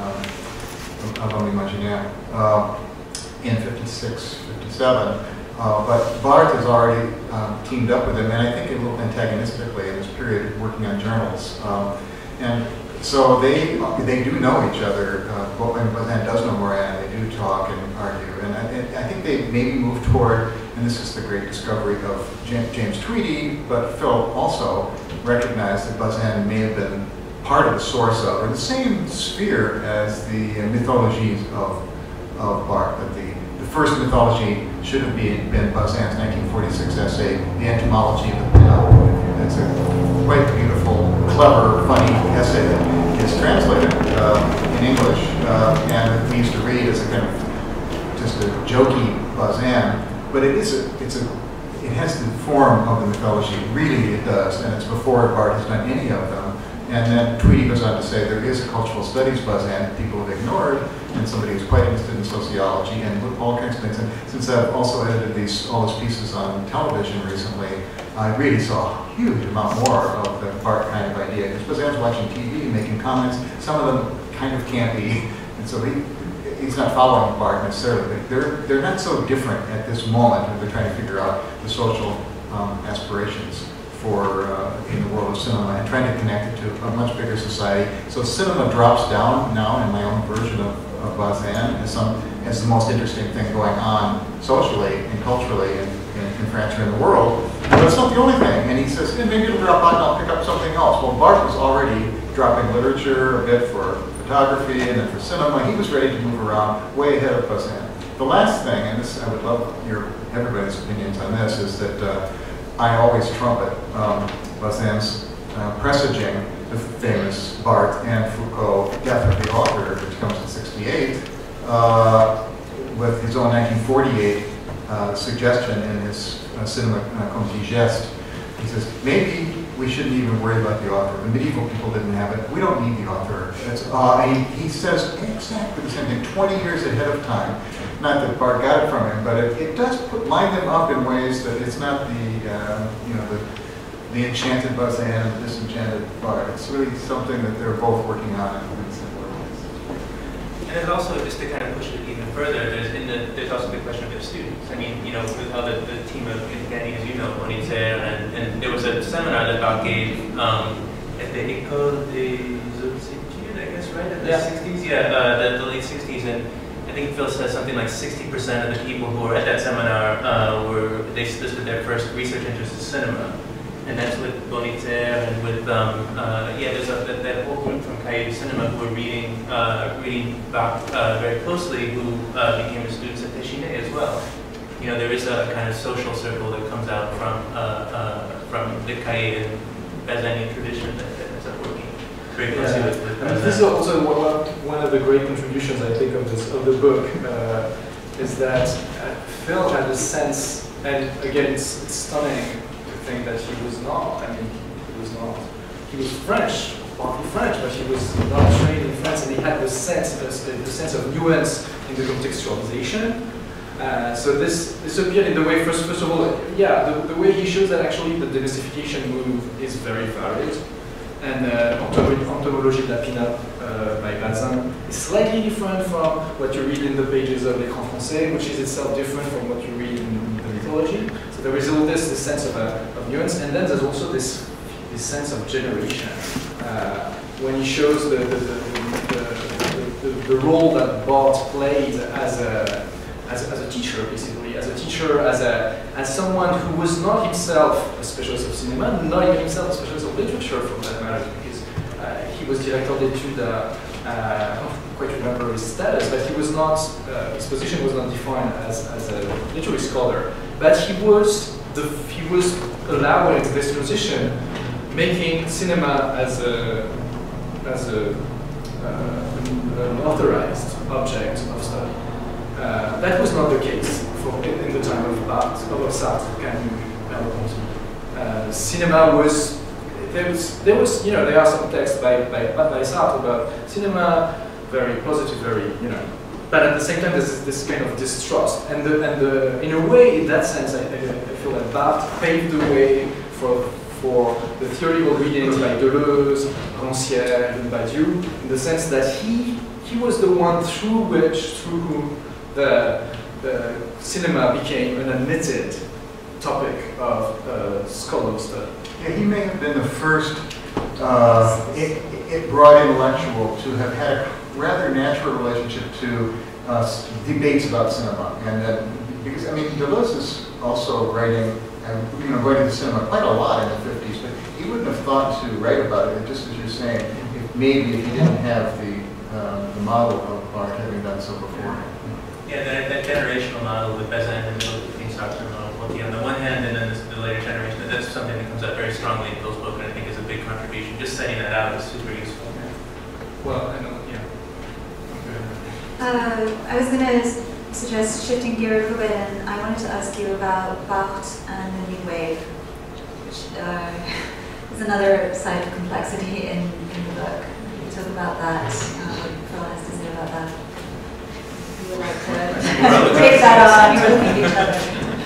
the um, Avant l'Imaginaire, uh, in fifty-six, fifty-seven. Uh, but Barthes has already um, teamed up with him, and I think a little antagonistically in this period, working on journals. Um, and so they they do know each other, uh, and Bazin does know Morin, they do talk and argue. And I, and I think they maybe move toward, and this is the great discovery of James Tweedy, but Phil also recognized that Bazin may have been part of the source of, or the same sphere as the uh, mythologies of, of Barthes, that the first mythology should have been, been Bazin's nineteen forty-six essay, The Entomology of the Pinup. It's a quite beautiful, clever, funny essay that is translated uh, in English, uh, and we used to read as a kind of just a jokey Bazin. But it is a, it's a, it has the form of the mythology. Really, it does, and it's before Barthes has done any of them. And then Tweedy goes on to say there is a cultural studies Bazin people have ignored, and somebody who's quite interested in sociology and all kinds of things. And since I've also edited these all these pieces on television recently, I really saw a huge amount more of the Barthes kind of idea. Because Bazin's watching T V, making comments. Some of them kind of can't be, and so he he's not following Barthes necessarily. But they're they're not so different at this moment when they're trying to figure out the social um, aspirations for uh, in the world of cinema and trying to connect it to a much bigger society. So cinema drops down now in my own version of, of Bazin as, some, as the most interesting thing going on socially and culturally in, in, in France or in the world. But it's not the only thing. And he says, eh, maybe it'll drop out and I'll pick up something else. Well, Barthes was already dropping literature a bit for photography and then for cinema. He was ready to move around way ahead of Bazin. The last thing, and this I would love your everybody's opinions on this, is that uh, I always trumpet um, Bazin's uh, presaging the famous Barthes and Foucault Death of the Author, which comes in sixty-eight, uh, with his own nineteen forty-eight uh, suggestion in his uh, Cinema uh, comme digeste. He says, maybe we shouldn't even worry about the author. The medieval people didn't have it. We don't need the author. It's, uh, he, he says exactly the same thing, twenty years ahead of time. Not that Barthes got it from him, but it, it does put, line them up in ways that it's not the, uh, you know, the, the enchanted Bazin and the disenchanted Barthes. It's really something that they're both working on in similar ways. And there's also, just to kind of push it even further, there's in the there's also the question of their students. I mean, you know, with how the, the team of Getty, as you know, Bonitaire, and, and there was a seminar that Barthes gave um, at the École des Hautes Études, I guess, right? In the yeah. sixties? Yeah, uh, the, the late sixties. And I think Phil says something like sixty percent of the people who were at that seminar uh, were, they listed their first research interest in cinema. And that's with Bonitaire and with, um, uh, yeah, there's a, that, that whole group from Cahiers du Cinema who were reading, uh, reading Barthes uh, very closely, who uh, became students at Téchiné as well. you know, there is a kind of social circle that comes out from uh, uh, from the Cahiers and Bazinian tradition that, that ends up working very closely Yeah. with, with I mean, this is also one, one of the great contributions, I think, of this of the book, uh, is that uh, Phil had a sense, and again, it's, it's stunning to think that he was not. I mean, he was not. He was French, partly French, but he was not trained in France, and he had the sense, the, the sense of nuance in the contextualization. Uh, so this this appeared in the way, first first of all, yeah, the, the way he shows that actually the demystification move is very varied. And uh, Anthology de la Pin-Up uh, by Bresson is slightly different from what you read in the pages of L'Écran Français, which is itself different from what you read in the mythology. So there is all this, this sense of, uh, of nuance, and then there's also this, this sense of generation. Uh, when he shows the, the, the, the, the, the, the role that Barthes played as a, as a, as a teacher, basically, as a teacher, as, a, as someone who was not himself a specialist of cinema, not even himself a specialist of literature, for that matter, because uh, he was director d'études, uh, I don't quite remember his status, but he was not, uh, his position was not defined as, as a literary scholar, but he was, the, he was allowing this transition, making cinema as a, as a, uh, an authorized object of study. Uh, that was not the case for in, in the time of Barthes, of Sartre, Camus, Merleau-Ponty. Uh, cinema was there was there was you know there are some texts by by by Sartre about cinema, very positive, very you know, but at the same time there's this kind of distrust, and the, and the, in a way, in that sense, I, I, I feel that Barthes paved the way for for the theoretical readings by Deleuze, Rancière, and Badiou, in the sense that he he was the one through which through whom The, the cinema became an admitted topic of uh, scholarly study. Yeah, he may have been the first uh, it, it broad intellectual to have had a rather natural relationship to uh, debates about cinema. And uh, because, I mean, Deleuze is also writing, uh, you know, going to the cinema quite a lot in the fifties, but he wouldn't have thought to write about it, just as you're saying, if maybe if he didn't have the, uh, the model of Barthes having done so before. Yeah, that, that generational model with Bazin and between Sartre and Merleau-Ponty on the one hand, and then this, the later generation, that's something that comes up very strongly in Phil's book, and I think is a big contribution. Just setting that out is super useful. Well, I know, yeah. Uh, I was going to suggest shifting gear a little bit, and I wanted to ask you about Barthes and the New Wave, which uh, is another side of complexity in, in the book. You talk about that, uh, what Phil has to say about that. Would like to take that on, you're looking at each other.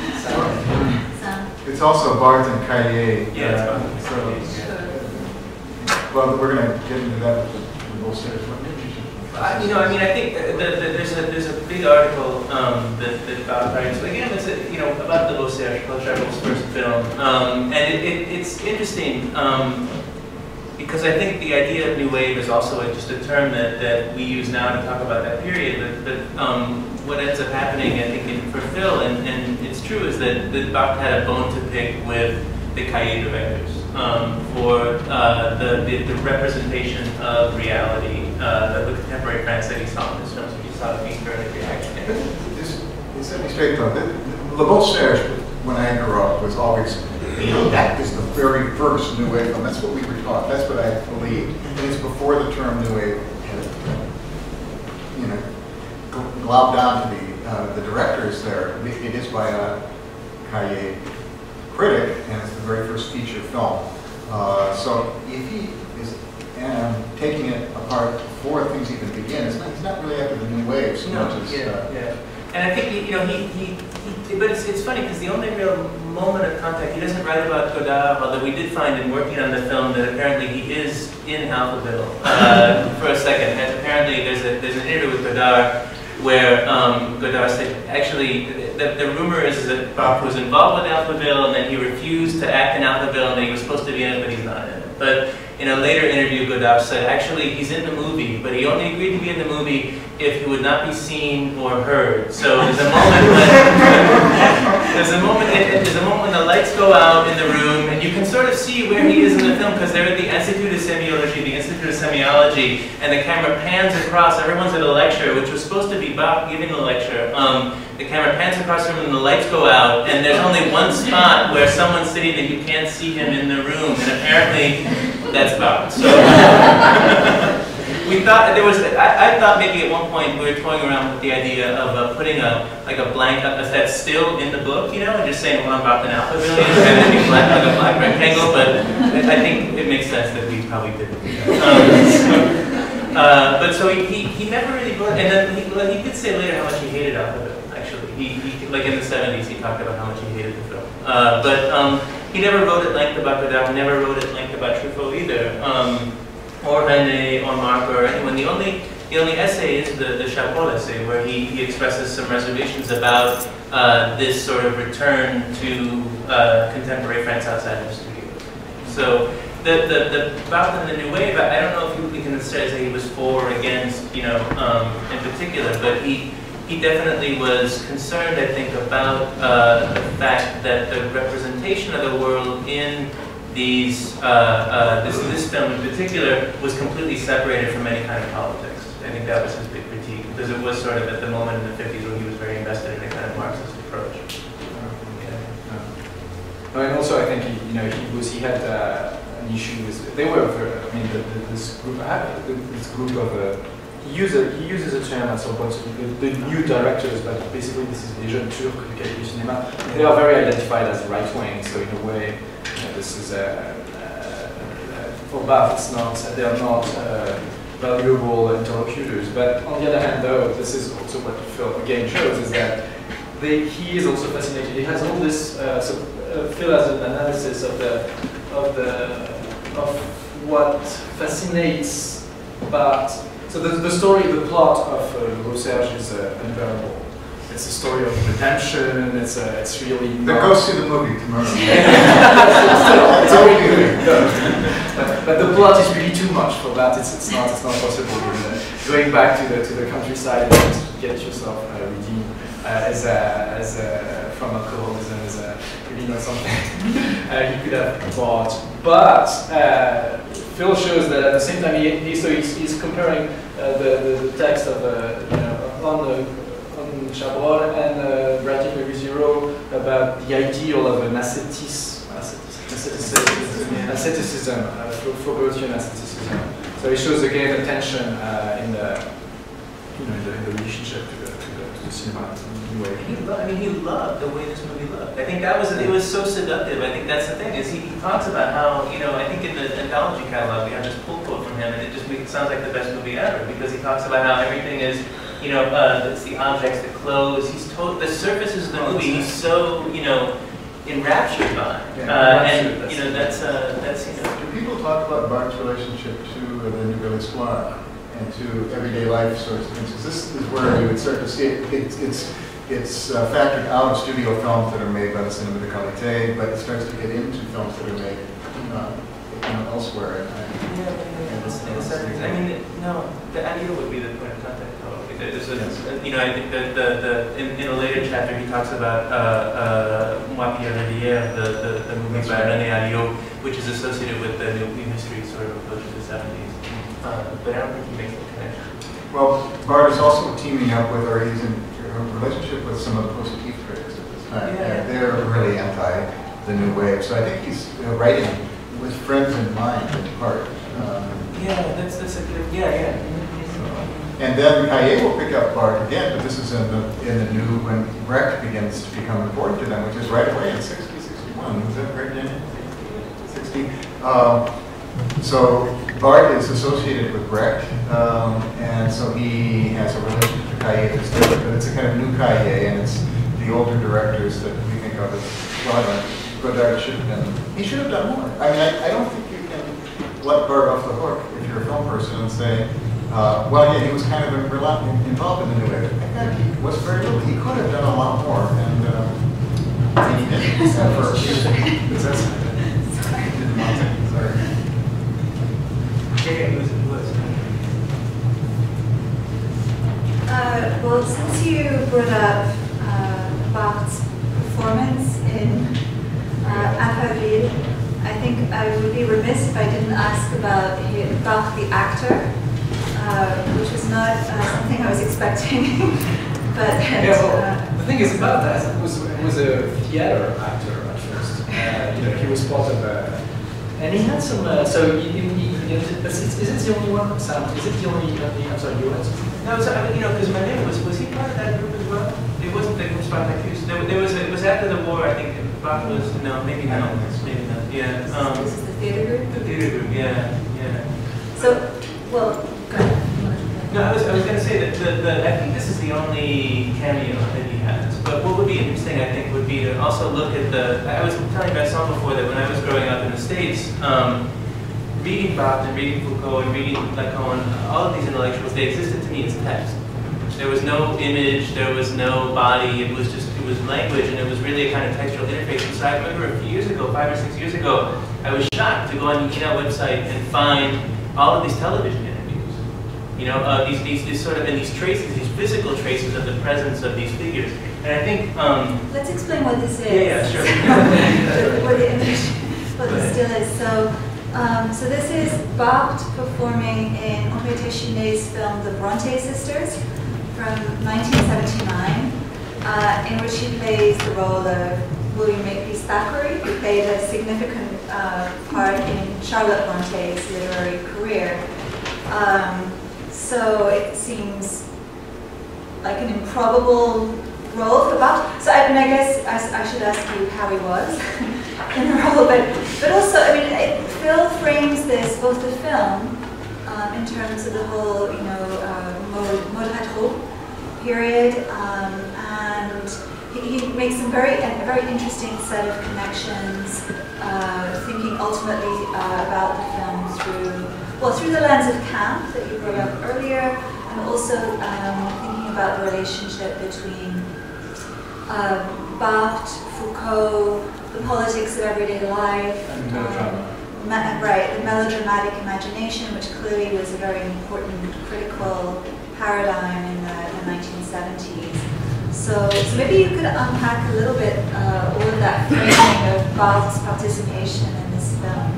So. It's also Barthes and Cahiers. Yeah, uh, it's so, yeah. Well, we're going to get into that with the both sides. Uh, you know, I mean, I think the, the, the, there's a there's a big article um, that that Barthes writes. So again, it's a, you know about the Beaucerf, Paul Charles' first film, um, and it, it, it's interesting. Um, Because I think the idea of New Wave is also a, just a term that, that we use now to talk about that period. But, but um, what ends up happening, I think, in, for Phil, and, and it's true, is that, that Barthes had a bone to pick with the Cahiers directors um, for uh, the, the, the representation of reality uh, that the contemporary France that he saw in this film. So he saw it being very reactionary. Just, set me straight though. Le Beaucerf, when I grew up, was always, you know, that is the very first New Wave film. That's what we were taught. That's what I believed. And it's before the term New Wave had, you know, globbed onto the uh, the directors there. It, it is by a Cahiers critic, and it's the very first feature film. Uh, so if he is um, taking it apart before things even begin, it's not, he's not really after the New Wave so No, much as. yeah, Uh, yeah. And I think, he, you know, he, he, he but it's, it's funny because the only real moment of contact, he doesn't write about Godard, although we did find in working on the film that apparently he is in Alphaville uh, for a second. And apparently there's, a, there's an interview with Godard where um, Godard said, actually, the, the rumor is that Barthes was involved with Alphaville and then he refused to act in Alphaville and he was supposed to be in it, but he's not in it. But in a later interview, Godard said, actually, he's in the movie, but he only agreed to be in the movie if he would not be seen or heard. So there's a moment when there's a moment there's a moment when the lights go out in the room, and you can sort of see where he is in the film because they're at the Institute of Semiology, the Institute of Semiology, and the camera pans across. Everyone's at a lecture, which was supposed to be Bob giving the lecture. Um, the camera pans across the room, and the lights go out, and there's only one spot where someone's sitting that you can't see him in the room, and apparently that's Bob. So. We thought there was. I, I thought maybe at one point we were toying around with the idea of uh, putting a like a blank a, a still in the book, you know, and just saying Roland Barthes an alpha million and then be black, like a black rectangle. But I think it makes sense that we probably didn't do that. Um, so, uh, but so he, he he never really wrote, and then he, well, he did say later how much he hated Alphabet. Actually, he, he like in the seventies he talked about how much he hated the film. Uh, but um, he never wrote at length about Godard. Never wrote at length about Truffaut either. Um, or René, or Marc, or anyone. The only, the only essay is the, the Chapeau essay, where he, he expresses some reservations about uh, this sort of return to uh, contemporary France outside the studio. So the, the, the Barthes and the New Wave, I don't know if we can necessarily say he was for or against, you know, um, in particular, but he, he definitely was concerned, I think, about uh, the fact that the representation of the world in these, uh, uh, this, this film in particular was completely separated from any kind of politics. I think that was his big critique, because it was sort of at the moment in the fifties when he was very invested in a kind of Marxist approach. Yeah. No, and also I think he, you know, he was he had uh, an issue with. They were, I mean, the, the, this group. I have this group of. Uh, he uses he uses a term at some point. The, the new directors, but basically this is les jeunes Turcs du Cahier du Cinéma. They are very identified as right wing, so in a way. Uh, this is uh, uh, for Barthes, it's not, they are not uh, valuable interlocutors. But on the other hand, though, this is also what the film again shows is that they, he is also fascinated. He has all this. Uh, so uh, Phil has an analysis of the of the of what fascinates Barthes. So the, the story, the plot of uh, Gros Serge is uh, unbearable. It's a story of redemption. It's a, it's really. Then go see the movie tomorrow. It's already good. But, but the plot is really too much for that. It's, it's not. It's not possible. Uh, going back to the to the countryside and just get yourself uh, redeemed uh, as a, as a, from alcoholism is a, really not something uh, you could have bought. But uh, Phil shows that at the same time he, he so he's, he's comparing uh, the, the the text of uh, you know on the. Chabrol and uh, writing with Zero about the ideal of an ascetism, asceticism, asceticism, uh, Faubourgian asceticism. So it shows again the tension uh, in the, you know, in the, in the relationship to the, to the, to the cinema. Anyway. He loved, I mean, he loved the way this movie looked. I think that was it was so seductive. I think that's the thing is he, he talks about how you know I think in the Anthology catalog we have this pull quote from him and it just it sounds like the best movie ever because he talks about how everything is. You know, uh, it's the objects, the clothes. He's told the surfaces of the movie. He's so, you know, enraptured by, yeah, uh, and you know that's uh, that's you know. Do people talk about Barthes' relationship to the Nouvelle Histoire and to everyday life sorts of things? Because this is where you would start to see it. It's it's it's uh, factored out of studio films that are made by the Cinéma de Qualité, but it starts to get into films that are made uh, you know, elsewhere. And, yeah, yeah, yeah. I mean, no, the idea would be the point of contact. There's a, yes. You know, I think that the, the in, in a later chapter he talks about uh, uh, Moi Pierre Rivière, the, the, the movie by René Iorio, which is associated with the new history sort of approach to the seventies. Uh, but I don't think he makes the connection. Well, Barthes is also teaming up with, or he's in a relationship with some of the post-Yves critics at this time. Yeah. And they're really anti the new wave. So I think he's you know, writing with friends in mind in part. Um, yeah, that's that's a good. Yeah, yeah. And then Cahiers will pick up Barthes again, but this is in the, in the new, when Brecht begins to become important to them, which is right away in sixty, sixty-one. Was that right, Daniel? sixty. Um, so Barthes is associated with Brecht, um, and so he has a relationship to Cahiers that's different, but it's a kind of new Cahiers, and it's the older directors that we think of as, well, Godard should have done, he should have done more. I mean, I, I don't think you can let Barthes off the hook if you're a film person and say, Uh, well, yeah, he was kind of involved in the new wave. In fact, he was very little. He could have done a lot more, and, uh, and he didn't at first. Sorry. Sorry. I would be remiss if I didn't ask about Bach the actor, uh, which was not uh, something I was expecting. But yeah, well, uh, the thing is about that, it was, it was a theater actor at first. Uh, you know, he was part of a, and he had some, uh, so you, you, you, you know, is, is it the only one, Sam? Is it the only, only I'm sorry, you had something? No, so, I mean, you know, because my name was, was he part of that group as well? It wasn't the Spartacus. There, there was, it was after the war, I think, Bach was, no, maybe not, maybe not, yeah. this, Um, this is the theater group? the theater group, yeah, yeah. So, well, go ahead. No, I was, I was going to say that the, the, I think this is the only cameo that he has. But what would be interesting, I think, would be to also look at the, I was telling Bresson before that when I was growing up in the States, um, reading Barthes and reading Foucault and reading Lacan, all of these intellectuals, they existed to me as text. There was no image, there was no body, it was just, it was language, and it was really a kind of textual interface. And so I remember a few years ago, five or six years ago, I was shocked to go on the E N A website and find all of these television interviews. You know, uh, these, these, these sort of, and these traces, these physical traces of the presence of these figures. And I think... Um, Let's explain what this is. Yeah, yeah, sure. what the image, what this still is. So, um, so this is Barthes performing in Henri Téchinet's film The Bronte Sisters from nineteen seventy-nine, uh, in which he plays the role of William Makepeace Thackeray, who played a significant uh, part in Charlotte Bronte's literary career. Um, So it seems like an improbable role for Barthes. So I mean, I guess I, I should ask you how he was in the role, but but also, I mean, it, Phil frames this, both the film, um, in terms of the whole, you know, uh, mode, mode retro period, um, and he, he makes some very a very interesting set of connections, uh, thinking ultimately uh, about the film through. Well, through the lens of camp that you brought up earlier, and also um, thinking about the relationship between uh, Barthes, Foucault, the politics of everyday life, and melodrama. Um, ma right, the melodramatic imagination, which clearly was a very important critical paradigm in the, the nineteen seventies. So, so maybe you could unpack a little bit uh, all of that framing of Barthes' participation in this film.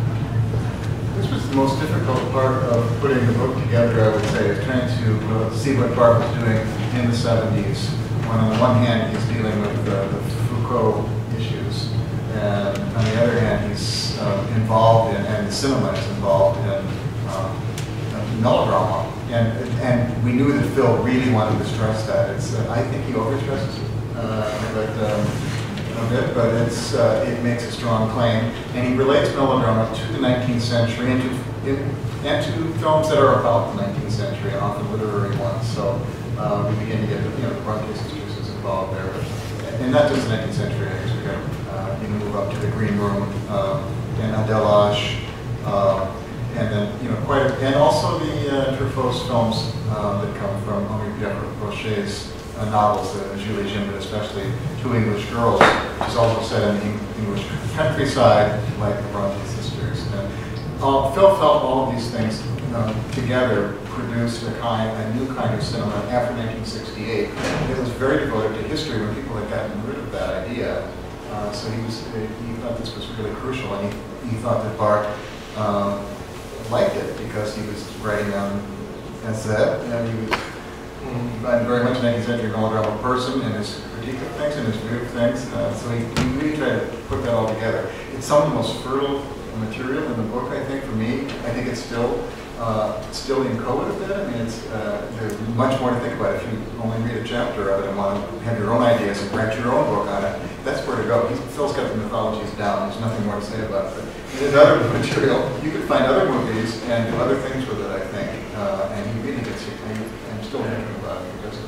This was the most difficult part of putting the book together, I would say, is trying to uh, see what Barthes was doing in the seventies. When on the one hand, he's dealing with uh, the Foucault issues, and on the other hand, he's uh, involved in, and the cinema is involved in um, melodrama. And, and we knew that Phil really wanted to stress that. It's, uh, I think he overstresses it, uh, but, um, a bit, but it's, uh, it makes a strong claim. And he relates melodrama to the nineteenth century and to, in, and to films that are about the nineteenth century, and often literary ones. So uh, we begin to get the, you know, the Bronte Sisters is involved there. But, and not just the nineteenth century, I guess we got uh, you move up to the Green Room uh, and Adelache, uh, and then, you know, quite, a, and also the uh, Truffaut's films uh, that come from Henri Brochet's Uh, novels, uh, Julie Jim, but especially Two English Girls, which is also set in the English countryside, like the Bronte Sisters. And uh, Phil felt all of these things uh, together produced a kind, a new kind of cinema after nineteen sixty-eight. It was very devoted to history when people had gotten rid of that idea. Uh, so he was, he thought this was really crucial, and he, he thought that Barthes um, liked it because he was writing on as that, you know, he was. I'm very much an nineteenth century melodrama person in his critique of things and his view of things. Uh, so he, he really tried to put that all together. It's some of the most fertile material in the book, I think, for me. I think it's still uh, still in code a bit. I mean, it's, uh, there's much more to think about if you only read a chapter of it and want to have your own ideas and write your own book on it. That's where to go. He's, Phil's got the mythologies down. There's nothing more to say about it. But in other material, you could find other movies and do other things with it, I think. Uh, and he really gets it. I'm still thinking about it. Because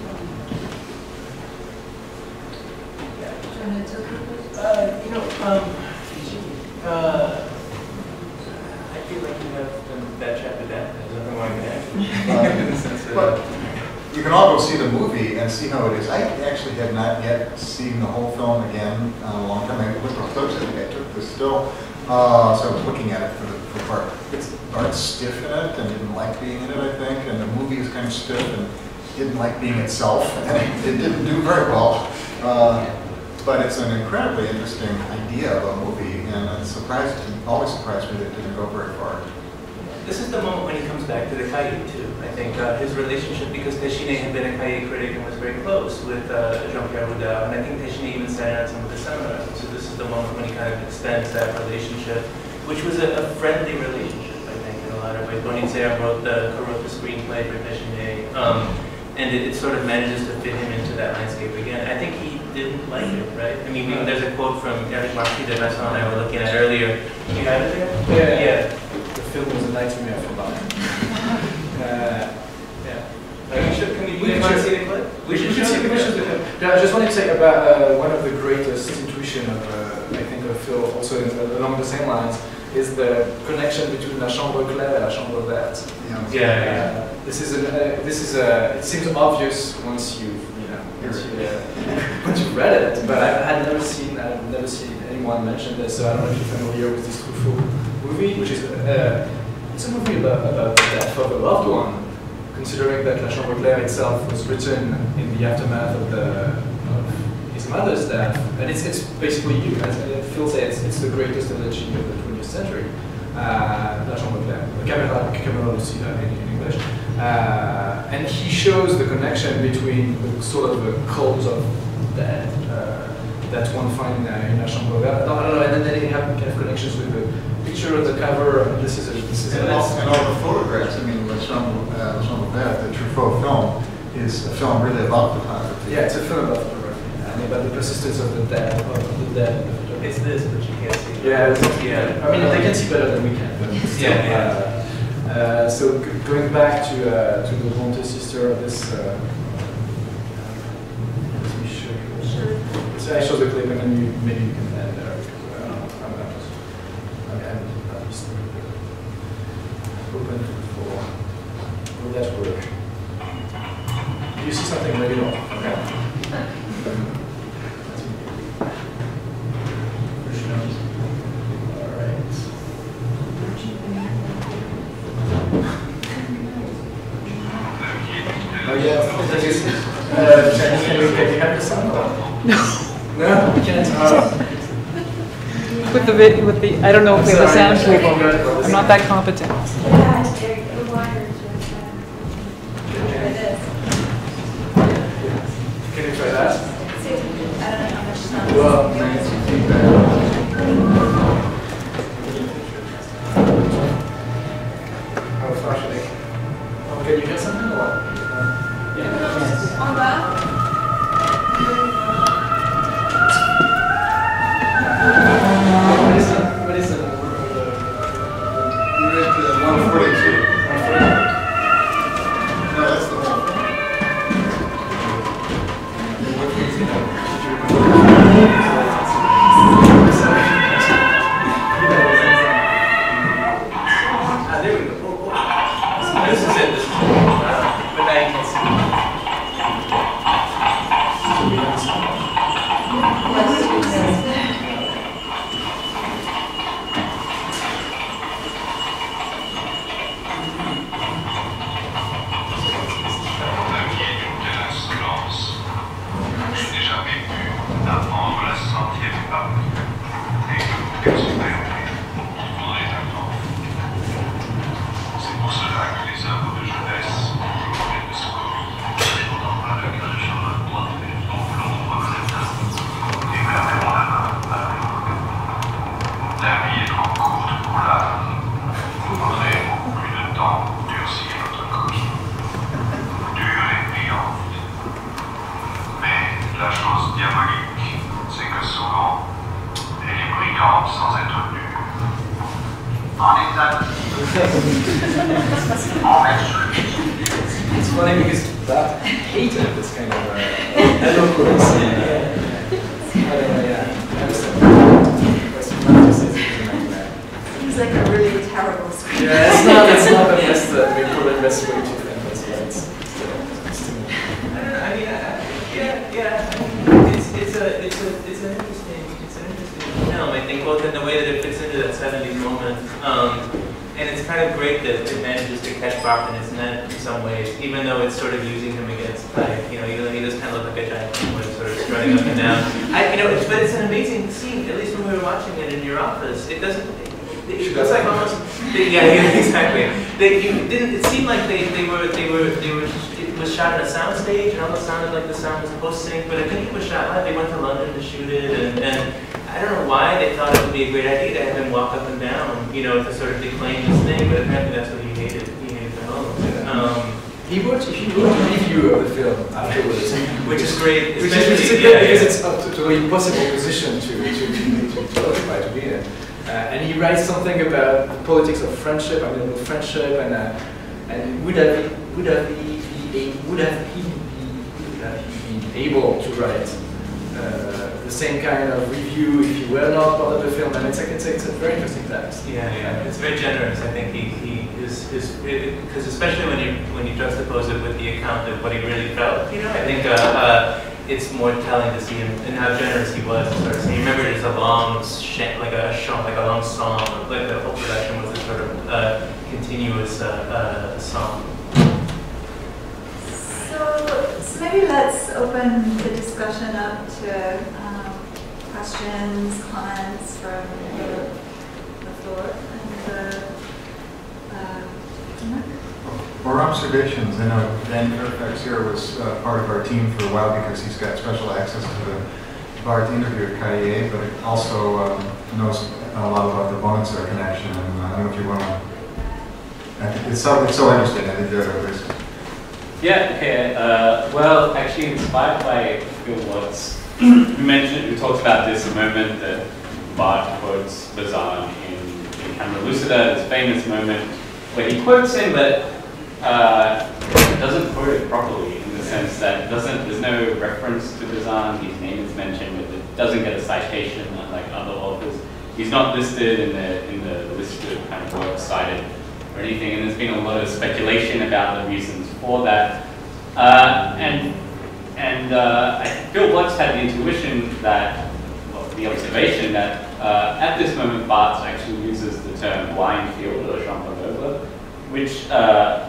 Uh, you know, um, uh, I feel like you have done that chapter down. There's nothing more I can add. But you can all go see the movie and see how it is. I actually have not yet seen the whole film again in a long time. I looked at clips and I took the still, uh, so I was looking at it for the for part. It's Barthes stiff in it and didn't like being in it, I think, and the movie is kind of stiff and didn't like being itself, and it, it didn't do very well. Uh, But it's an incredibly interesting idea of a movie, and I'm surprised to always surprised me that it didn't go very far. This is the moment when he comes back to the cahier too. I think uh, his relationship, because Deschines had been a cahier critic and was very close with uh, Jean-Pierre Houdin, and I think Deschines even sat in on some of the seminars. So this is the moment when he kind of extends that relationship, which was a, a friendly relationship, I think, in a lot of ways. Bonizet wrote the, co-wrote the screenplay for Deschines, um, and it, it sort of manages to fit him into that landscape again. I think he didn't like it, right? I mean, we, there's a quote from Eric Marquis that Bresson and I were looking at earlier. You have it there? Yeah. Yeah. The film was a nightmare for Bach. uh, yeah. Like we should, can we, We we want to should- see the clip? We should, we should see the pictures of him. Yeah, I just wanted to say about uh, one of the greatest intuition of, uh, I think, of Phil, also in, uh, along the same lines, is the connection between La Chambre Claire and La Chambre Verte. Yeah. Yeah, yeah. Uh, this is, an, uh, this is a, it seems obvious once you, you know, once you, uh, once you've read it, but I had never seen, I've never seen anyone mention this, so I don't know if you're familiar with this Truffaut movie, which is, uh, it's a movie about, about the death of a loved one, considering that La Chambre Claire itself was written in the aftermath of, the, of his mother's death, and it's, it's basically, as Phil said, it's, it's the greatest elegy of the twentieth century, uh, La Chambre Claire, Camera, Camera Lucida in, in English, uh, and he shows the connection between the sort of the cult of death uh, that one finds uh, in La Chambre Verte. No, I don't know, and then they have kind of connections with the picture of the cover. And this is a, this is And a, all, and all the photographs, I mean, La Chambre, uh, La Chambre Verte, the Truffaut film, is a film really about photography. yeah, it's a film about photography and about the persistence of the dead, of the dead. in the photography. It's this, but you can't see. Yeah, it's, Yeah. I mean, they can see better than we can. But still, Yeah, yeah. Uh, uh, so g going back to uh, to the Bonte sister of this. Uh, let me show you. Sure. So I show the clip, and then you maybe you can end there. Because, uh, I'm not. I'm at least open to the floor. Will that work? Do you see something? Maybe not. Okay. All right. Oh yeah, the thing is, uh, Jenny, can you, can you have the sound? No. No, we can't. Oh. With the vid- with the I don't know if we have a Sorry. sound table. I'm not that competent. Yeah, there- the wires just, uh, try this. Can you try that? See, I don't know how much sound. Well, Nice feedback. how far should I? Oh, can you hear something or what? Yeah. En bas. What is the, what is the number of the, You're at uh, one forty-two. the No, that's the whole thing. what is it? Ah, there we go. Oh, oh. This is it. This is it. Wow. But now you can see. La vie est une telle insolence. Je n'ai jamais pu apprendre la centième époque et que vous l'expérimentez pendant les temps. C'est pour cela que les œuvres de jeunesse, toujours pleines de scories, dans pas le cœur de Charlotte Pointe, en flambe et clairement la main à la vie est trop courte pour l'art. Vous voudrez beaucoup plus de temps pour durcir votre coquille. Dure et pliante. Mais la chose diabolique, c'est que souvent, elle est brillante sans être dure. En état en It's funny because that hated this kind of uh, eloquence. Yeah. I don't know, yeah. I understand. But sometimes it's a nightmare. Seems like a really terrible screen. Yeah, it's not, it's not the best, uh, maybe probably the best way to think, but yeah, it's still, it's still. I don't know. I mean, I, yeah, yeah. It's it's a it's a it's an interesting it's an interesting film. I think both in the way that it fits into that seventies moment, um, and it's kind of great that it manages to catch Bach in its net in some ways, even though it's sort of using him against like you know even though he does kind of look like a giant penguin sort of strutting up and down. I you know, it's, but it's an amazing scene. At least when we were watching it in your office, it doesn't. it looks like almost, they, yeah, yeah, exactly. They you didn't. It seemed like they, they were they were they were. It was shot at a soundstage, and almost sounded like the sound was post sync. But I think it was shot live. They went to London to shoot it, and, and I don't know why they thought it would be a great idea to have him walk up and down, you know, to sort of declaim this thing. But apparently that's what he hated. He hated the most. Yeah. Um, He wrote, he wrote a review of the film afterwards, which is great, which is, especially which is yeah, because yeah. it's a totally impossible position to to to, to occupy to be in. Uh, and he writes something about the politics of friendship. I mean, friendship, and uh, and would have he, would have he, he would have he would have he been able to write uh, the same kind of review if he were not part of the film? And it's like it's, it's a very interesting text. Yeah, yeah, it's very generous. I think he he. Is because especially when you when you juxtapose it with the account of what he really felt, you know, I think uh, uh, it's more telling to see him and how generous he was. Sort of, so you remember it as a long, like a song, like a long song, like the whole production was a sort of uh, continuous uh, uh, song. So, so maybe let's open the discussion up to um, questions, comments from the, the floor. And, uh, Or observations. I know Dan Fairfax here was uh, part of our team for a while because he's got special access to the Barthes interview at Cahiers, but it also um, knows a lot about the Bonitzer connection. And uh, I don't know if you want to. I think it's so, it's so interesting. I think there is. Yeah. Okay. Uh, well, actually, inspired by Phil Watts, who mentioned, who talks about this moment that Barthes quotes Bresson in, in Camera Lucida, this famous moment where he quotes him, but uh, doesn't quote it properly in the sense that doesn't there's no reference to Bresson. His name is mentioned, but it doesn't get a citation unlike other authors. He's not listed in the in the list of kind of works cited or anything. And there's been a lot of speculation about the reasons for that. Uh, and and uh, I feel Watts had the intuition that, well, the observation that uh, at this moment Barthes actually uses the term wine field or champ d'oeuvre, which uh,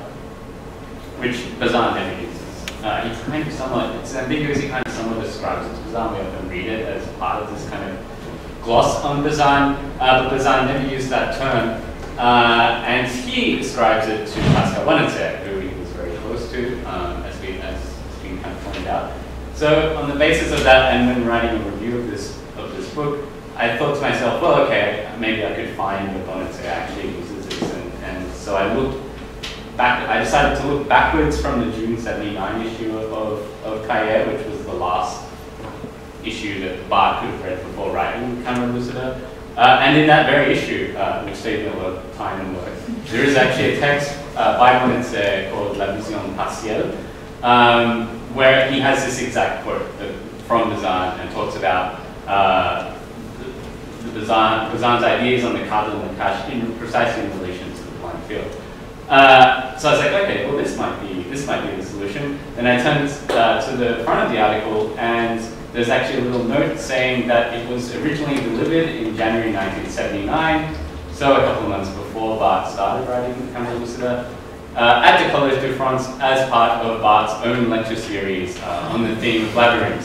which Bresson never uses. Uh, he kind of somewhat, it's ambiguous, he kind of somewhat describes it to Bresson. We often read it as part of this kind of gloss on Bresson, uh, but Bresson never used that term. Uh, and he ascribes it to Pascal Bonitzer, who he was very close to, um, as, we, as has been kind of pointed out. So on the basis of that, and when writing a review of this of this book, I thought to myself, well, okay, maybe I could find where Bonitzer actually uses this, and, and so I looked back. I decided to look backwards from the June seventy-nine issue of, of, of Cahiers, which was the last issue that Barthes could have read before writing Camera Lucida. Uh, and in that very issue, uh, which saved me a lot of time and work, there is actually a text uh, by Bonitzer called La Vision Partielle, um, where he has this exact quote that, from Bresson and talks about uh, the, the Bresson, Bresson's ideas on the cadre and the cache in precisely in relation to the blind field. Uh, so I was like, okay, well this might be this might be the solution. Then I turned uh, to the front of the article, and there's actually a little note saying that it was originally delivered in January nineteen seventy-nine, so a couple of months before Barthes started writing Camera Lucida, uh, at the Collège de France as part of Barthes' own lecture series uh, on the theme of labyrinths.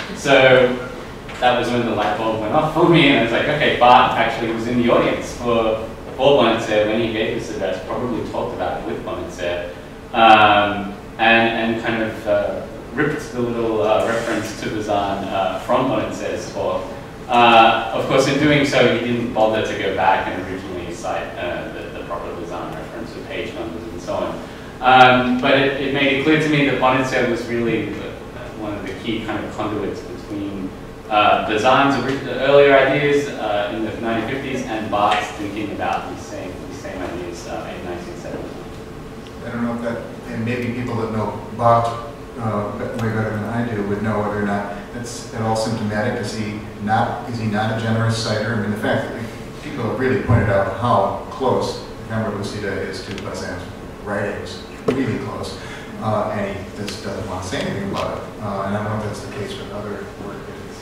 So that was when the light bulb went off for me, and I was like, okay, Barthes actually was in the audience for for Bonitzer when he gave this address, probably talked about it with Bonitzer, um, and, and kind of uh, ripped the little uh, reference to Bresson uh, from Bonitzer's talk. Uh, of course, in doing so, he didn't bother to go back and originally cite uh, the, the proper Bresson reference with page numbers and so on. Um, but it, it made it clear to me that Bonitzer was really the, one of the key kind of conduits between uh, Bresson's earlier ideas uh, in the nineteen fifties and Barthes thinking about these same, these same ideas uh, in nineteen seventy. I don't know if that, and maybe people that know Barthes uh, way better than I do would know whether or not that's at all symptomatic. Is he not? Is he not a generous citer? I mean, the fact that people have really pointed out how close Camera Lucida is to Bresson's writings, really close, uh, and he just doesn't want to say anything about it. Uh, and I don't know if that's the case with other work.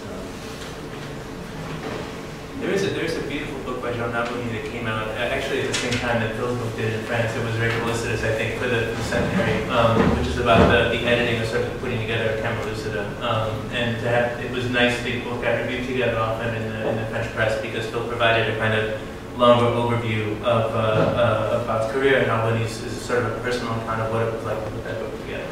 There is a there is a beautiful book by Jean Nabouny that came out uh, actually at the same time that Phil's book did in France. It was very felicitous, I think, for the, the centenary, um, which is about the, the editing or sort of putting together Camera Lucida. Um, and to have, it was nice to look at review together often in the in the French press because Phil provided a kind of longer overview of, uh, uh, of Barthes' career, and Albany's is sort of a personal account of what it was like to put that book together.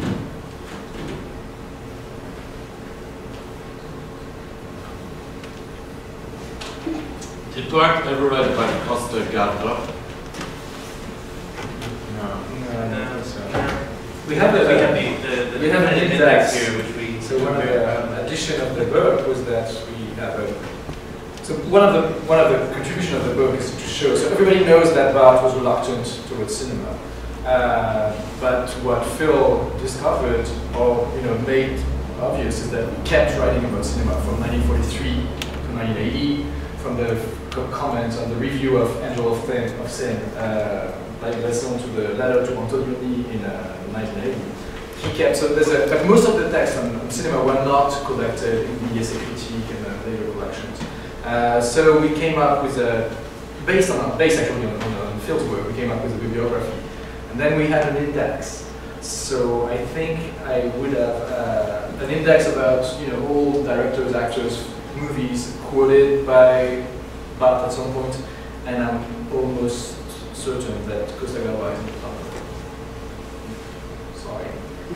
Did Barthes ever write about Costa Gavra? No, no, no. So. We have the, we have the, the, the we have an index, index here, which we. So one of the um, addition of the book was that we have a. So one of the one of the contribution of the book is to show. So everybody knows that Barthes was reluctant towards cinema, uh, but what Phil discovered or you know made obvious is that he kept writing about cinema from nineteen forty-three to nineteen eighty. From the comments on the review of Angel of Sin, of Sin uh, by Bresson to the letter to Anthology in uh, nineteen eighty. He kept, so there's a, but most of the texts on, on cinema were not collected in the Essay Critique and the later collections. Uh, so we came up with a, based on, based actually on, on, on Phil's work, we came up with a bibliography. And then we had an index. So I think I would have uh, an index about, you know, all directors, actors, movies quoted by Barthes at some point, and I'm almost certain that Costa Gavra is in the top. Sorry.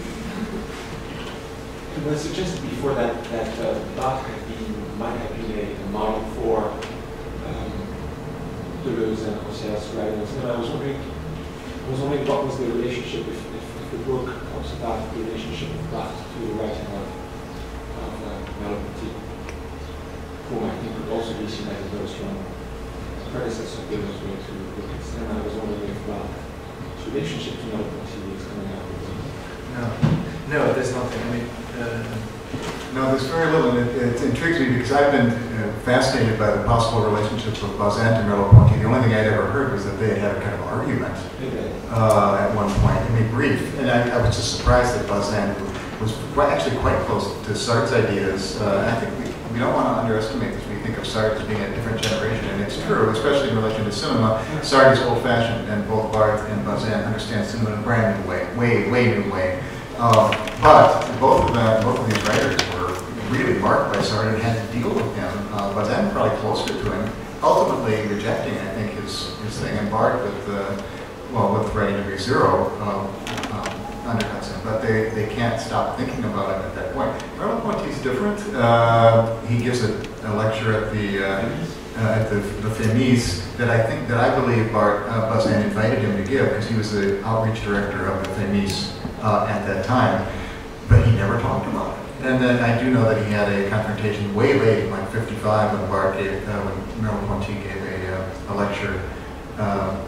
It was suggested before that that uh, Barthes had been, might have been a, a model for um, Deleuze and Française writings, and I was wondering, I was wondering what was the relationship, if, if, if the book talks about the relationship of Barthes to the writing of, of uh, Merleau-Ponty, whom I think could also be seen as a very strong predecessor of Deleuze's way to look at cinema. I was wondering if Barthes' relationship to Merleau-Ponty is coming out with it. No, no, there's nothing. I mean, uh, no, there's very little, and it, it intrigues me because I've been uh, fascinated by the possible relationships of Bazin to Merleau-Ponty. The only thing I'd ever heard was that they had a kind of argument uh, at one point. I mean, brief, and I, I was just surprised that Bazin was quite, actually quite close to Sartre's ideas. Uh, I think we, we don't want to underestimate this. We think of Sartre as being a different generation, and it's true, especially in relation to cinema. Sartre is old-fashioned, and both Barthes and Bazin understand cinema in a brand new way, way, way new way. Um, but both of them, both of these writers were really marked by Sartre and had to deal with him. Uh, Bazin probably closer to him, ultimately rejecting, I think, his his thing, and Barthes with uh, well, with writing Degree Zero. Um, um, undercuts him, but they, they can't stop thinking about him at that point. Merleau-Ponty's different. Uh, he gives a, a lecture at the uh, uh, at the, the Femis that I think that I believe Bart uh, Bazin invited him to give because he was the outreach director of the Femis uh, at that time, but he never talked about it. And then I do know that he had a confrontation way late, like fifty-five, when Bart gave uh, when Merleau-Ponty gave a, uh, a lecture uh,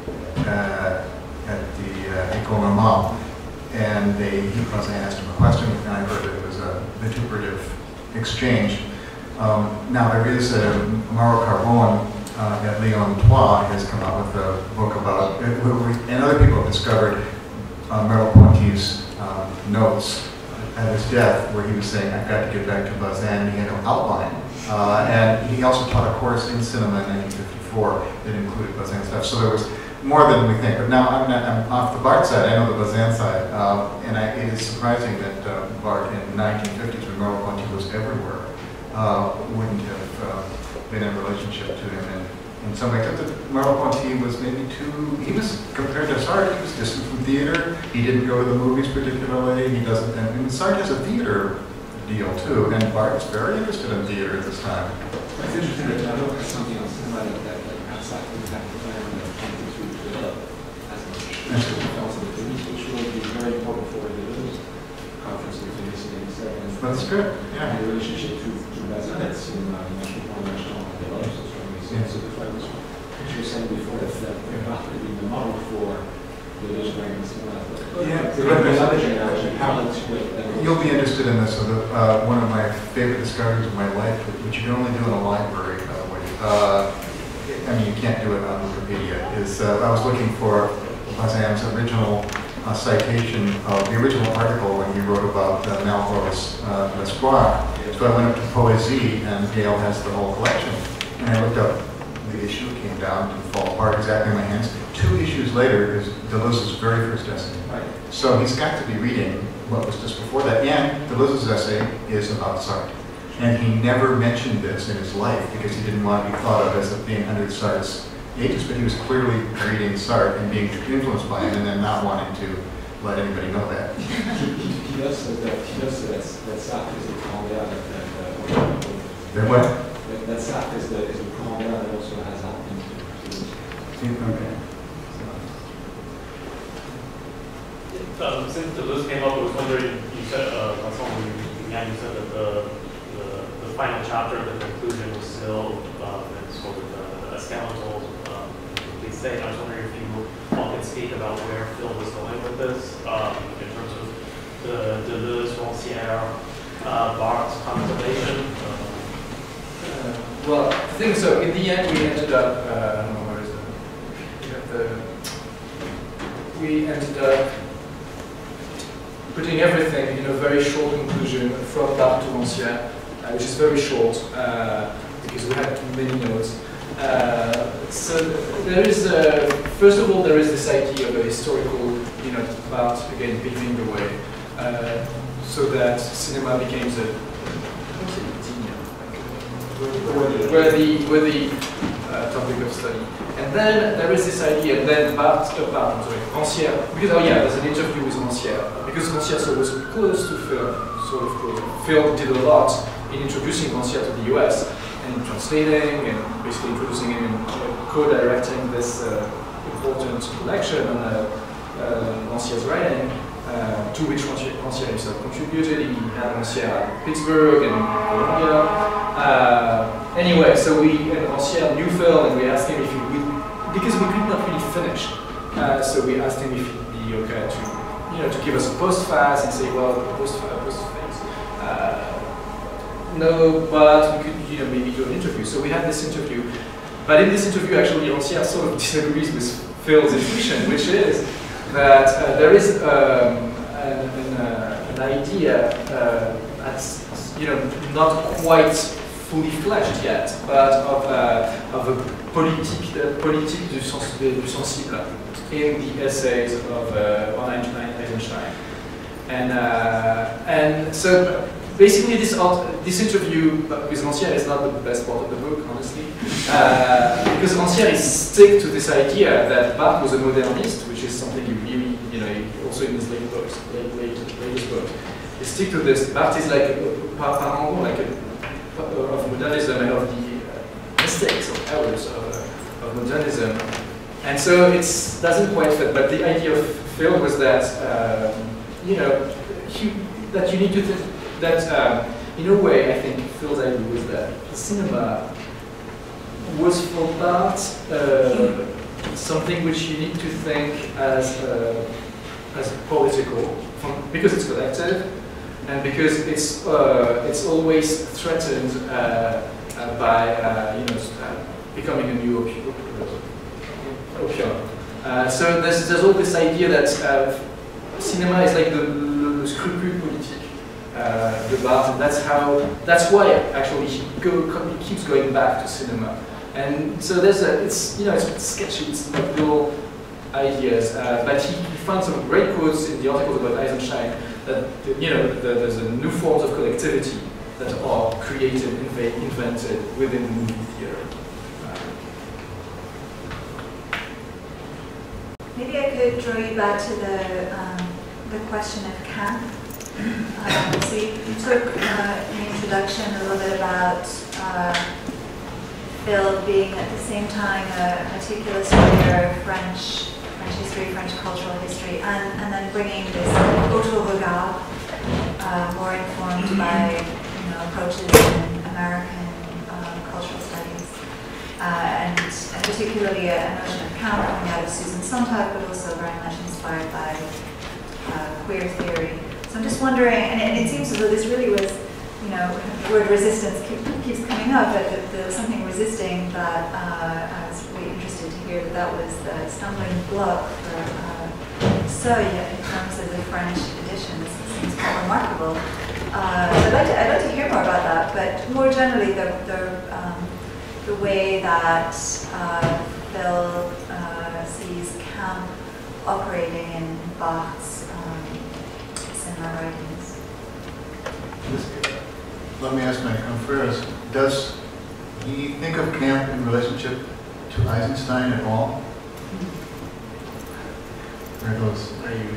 uh, at the uh, École Normale. And they, he Bazin asked him a question, and I heard that it was a vituperative exchange. Um, now there is a Mauro Carbone uh, that Leon Trois has come out with a book about, and other people have discovered uh, Merleau-Ponty's um, notes at his death, where he was saying, "I've got to get back to Bazin." He had no outline, uh, and he also taught a course in cinema in nineteen fifty-four that included Bazin stuff. So there was more than we think. But now I'm, not, I'm off the Barthes side. I know the Bazin side, uh, and I, it is surprising that uh, Barthes in the nineteen fifties, when Merleau-Ponty was everywhere, uh, wouldn't have uh, been in relationship to him in, in some way. Except that Merleau-Ponty was maybe too. He was compared to Sartre. He was distant from theater. He didn't go to the movies particularly. He doesn't. And, and Sartre has a theater deal too, and Barthes is very interested in theater at this time. It's interesting that I look at something else in that that outside things that the plan and trying to develop as much also the things which will be very important for the Deleuze conference in eighteen eighty-seven. That's good. Yeah. And the relationship to to Bazin at cinema and international develops so strongly. So the fact which you were saying before that that Barthes had been the model for Deleuze writing cinema. Yeah. Another generation parallel to it. You'll be interested in this. So the, uh, one of my favorite discoveries of my life, which you can only do in a library, by the way. Uh, I mean, you can't do it on Wikipedia. Is uh, I was looking for Bazin's original uh, citation of the original article when he wrote about uh, Malraux's uh, L'Espoir. So I went up to Poésie, and Gail has the whole collection. And I looked up the issue, came down to fall apart exactly in my hands. Two issues later is Deleuze's very first essay. Right. So he's got to be reading what was just before that. And Deleuze's essay is about Sartre. And he never mentioned this in his life because he didn't want to be thought of as being under Sartre's aegis, but he was clearly reading Sartre and being influenced by him and then not wanting to let anybody know that. he, he, he does say that, he does say that, that Sartre is the grand that, that, uh, Then what? That, that Sartre is the, is the grand that also has happened. Okay. Um, since the list came up, I was wondering, you said, uh, Vincent, when you began, you said that the, the, the final chapter, the conclusion was still um, sort of uh, a skeletal um, complete state. I was wondering if you all could speak about where Phil was going with this, um, in terms of the Deleuze, Rancière, uh, Barthes constellation. Um, Uh, well, the thing is, so in the end, we ended up. Uh, I don't know where is it. We have the. We ended up putting everything in a very short conclusion from Barthes to Rancière, uh, which is very short uh, because we had many notes. Uh, so there is, uh, first of all, there is this idea of a historical, you know, Barthes again paving the way, uh, so that cinema became the. Were the, were the uh, topic of study. And then there is this idea, and then Barthes, uh, Barthes, sorry, Rancière, because, oh yeah, there's an interview with Rancière, because Rancière so was close to Phil, sort of close. Phil did a lot in introducing Rancière to the U S, and translating, and basically introducing him and uh, co-directing this uh, important collection on uh, uh, Rancière's writing, uh, to which Rancière himself contributed. He had Rancière at Pittsburgh and Columbia. Uh, anyway, so we, and Rancière knew Phil, and we asked him if he would, because we could not really finish, uh, so we asked him if he'd be okay to, you know, to give us a post-fast and say, well, post-fast, post-fast. Uh, no, but we could, you know, maybe do an interview. So we had this interview, but in this interview, actually, Rancière sort of disagrees with Phil's intuition, which is that uh, there is um, an, an, uh, an idea uh, that's, you know, not quite fully fleshed yet, but of, uh, of a politique, uh, politique du, sens du sensible in the essays of uh, on Eisenstein. And, uh, and so basically this, this interview with Rancière is not the best part of the book, honestly, uh, because Rancière is stick to this idea that Barthes was a modernist, which is something you really, you know, also in his late books, late, late, latest book. He stick to this. Barthes is like a, like a of modernism and of the uh, mistakes or errors of, uh, of modernism, and so it doesn't quite fit. But the idea of Phil was that um, you know he, that you need to think that um, in a way I think Phil's idea was that the cinema was for Barthes uh, something which you need to think as uh, as political, from, because it's collective. And because it's uh, it's always threatened uh, uh, by uh, you know uh, becoming a new opium. opium. Uh, so there's there's all this idea that uh, cinema is like the, the, the scrupule politique, uh, the Barthes, and that's how that's why actually he go he keeps going back to cinema. And so there's a it's you know it's sketchy, it's like little ideas, uh, but he, he found some great quotes in the articles about Eisenstein. That, you know, the, there's a new forms of collectivity that are created, inv invented within the movie theater. Uh, Maybe I could draw you back to the um, the question of camp. Um, so you, you took uh, an introduction a little bit about uh, Phil being at the same time a meticulous reader of French. French history, French cultural history, and, and then bringing this autre regard, uh, more informed by you know, approaches in American uh, cultural studies, uh, and, and particularly a, a notion of camp coming out of Susan Sontag, but also very much inspired by uh, queer theory. So I'm just wondering, and it, and it seems as though this really was, you know, the word resistance keep, keeps coming up, but there was something resisting that uh, I was really interested to hear that that was the stumbling block for uh, Seuil in terms of the French edition. This seems quite remarkable. Uh, so I'd like, to, I'd like to hear more about that, but more generally, the, the, um, the way that uh, Phil uh, sees camp operating in Barthes' um, cinema writings. let me ask my confreres, does he think of camp in relationship to Eisenstein at all? Or those, Are you,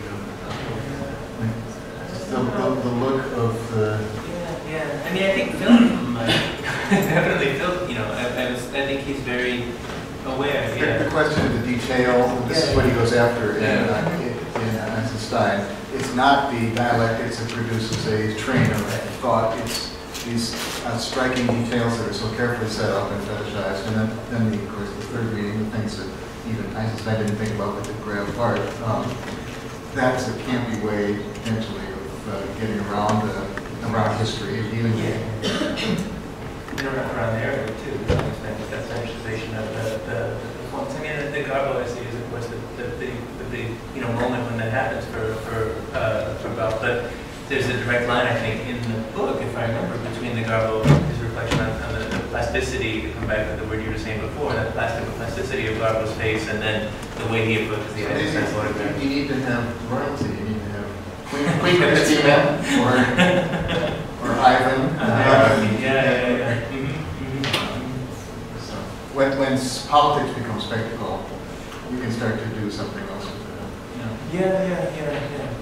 the, the, the look of the... Yeah, yeah. I mean, I think film, uh, definitely film, you know, I, I, was, I think he's very aware, yeah. The, the question of the detail, this yeah. is what he goes after in, Yeah. uh, in, in Eisenstein. It's not the dialectics that produces a train of thought, it's these uh, striking details that are so carefully set up and fetishized, and then, then the, of course, the third reading, the things that even Eisenstein didn't think about but that grab apart. Um, that's a campy way, potentially, of uh, getting around uh, around history, dealing with yeah. And around, around there, too, to some extent, that fetishization of the, the, the forms. I mean, the Garbo essay is, of course, the, the, the, the big, you know, moment when that happens for, for, uh, for Barthes. But there's a direct line, I think, in the book, if I remember, between the Garbo, his reflection on, on the, the plasticity, to come back to the word you were saying before, that plastic plasticity of Garbo's face, and then the way he approaches the Eisenstein photograph. You need to have royalty, you need to have Queen, Queen Christina, or, or Ivan. Uh, uh, yeah, yeah, yeah. Mm-hmm. Mm-hmm. So when, when politics becomes spectacle, you can start to do something else with it. Yeah, yeah, yeah, yeah.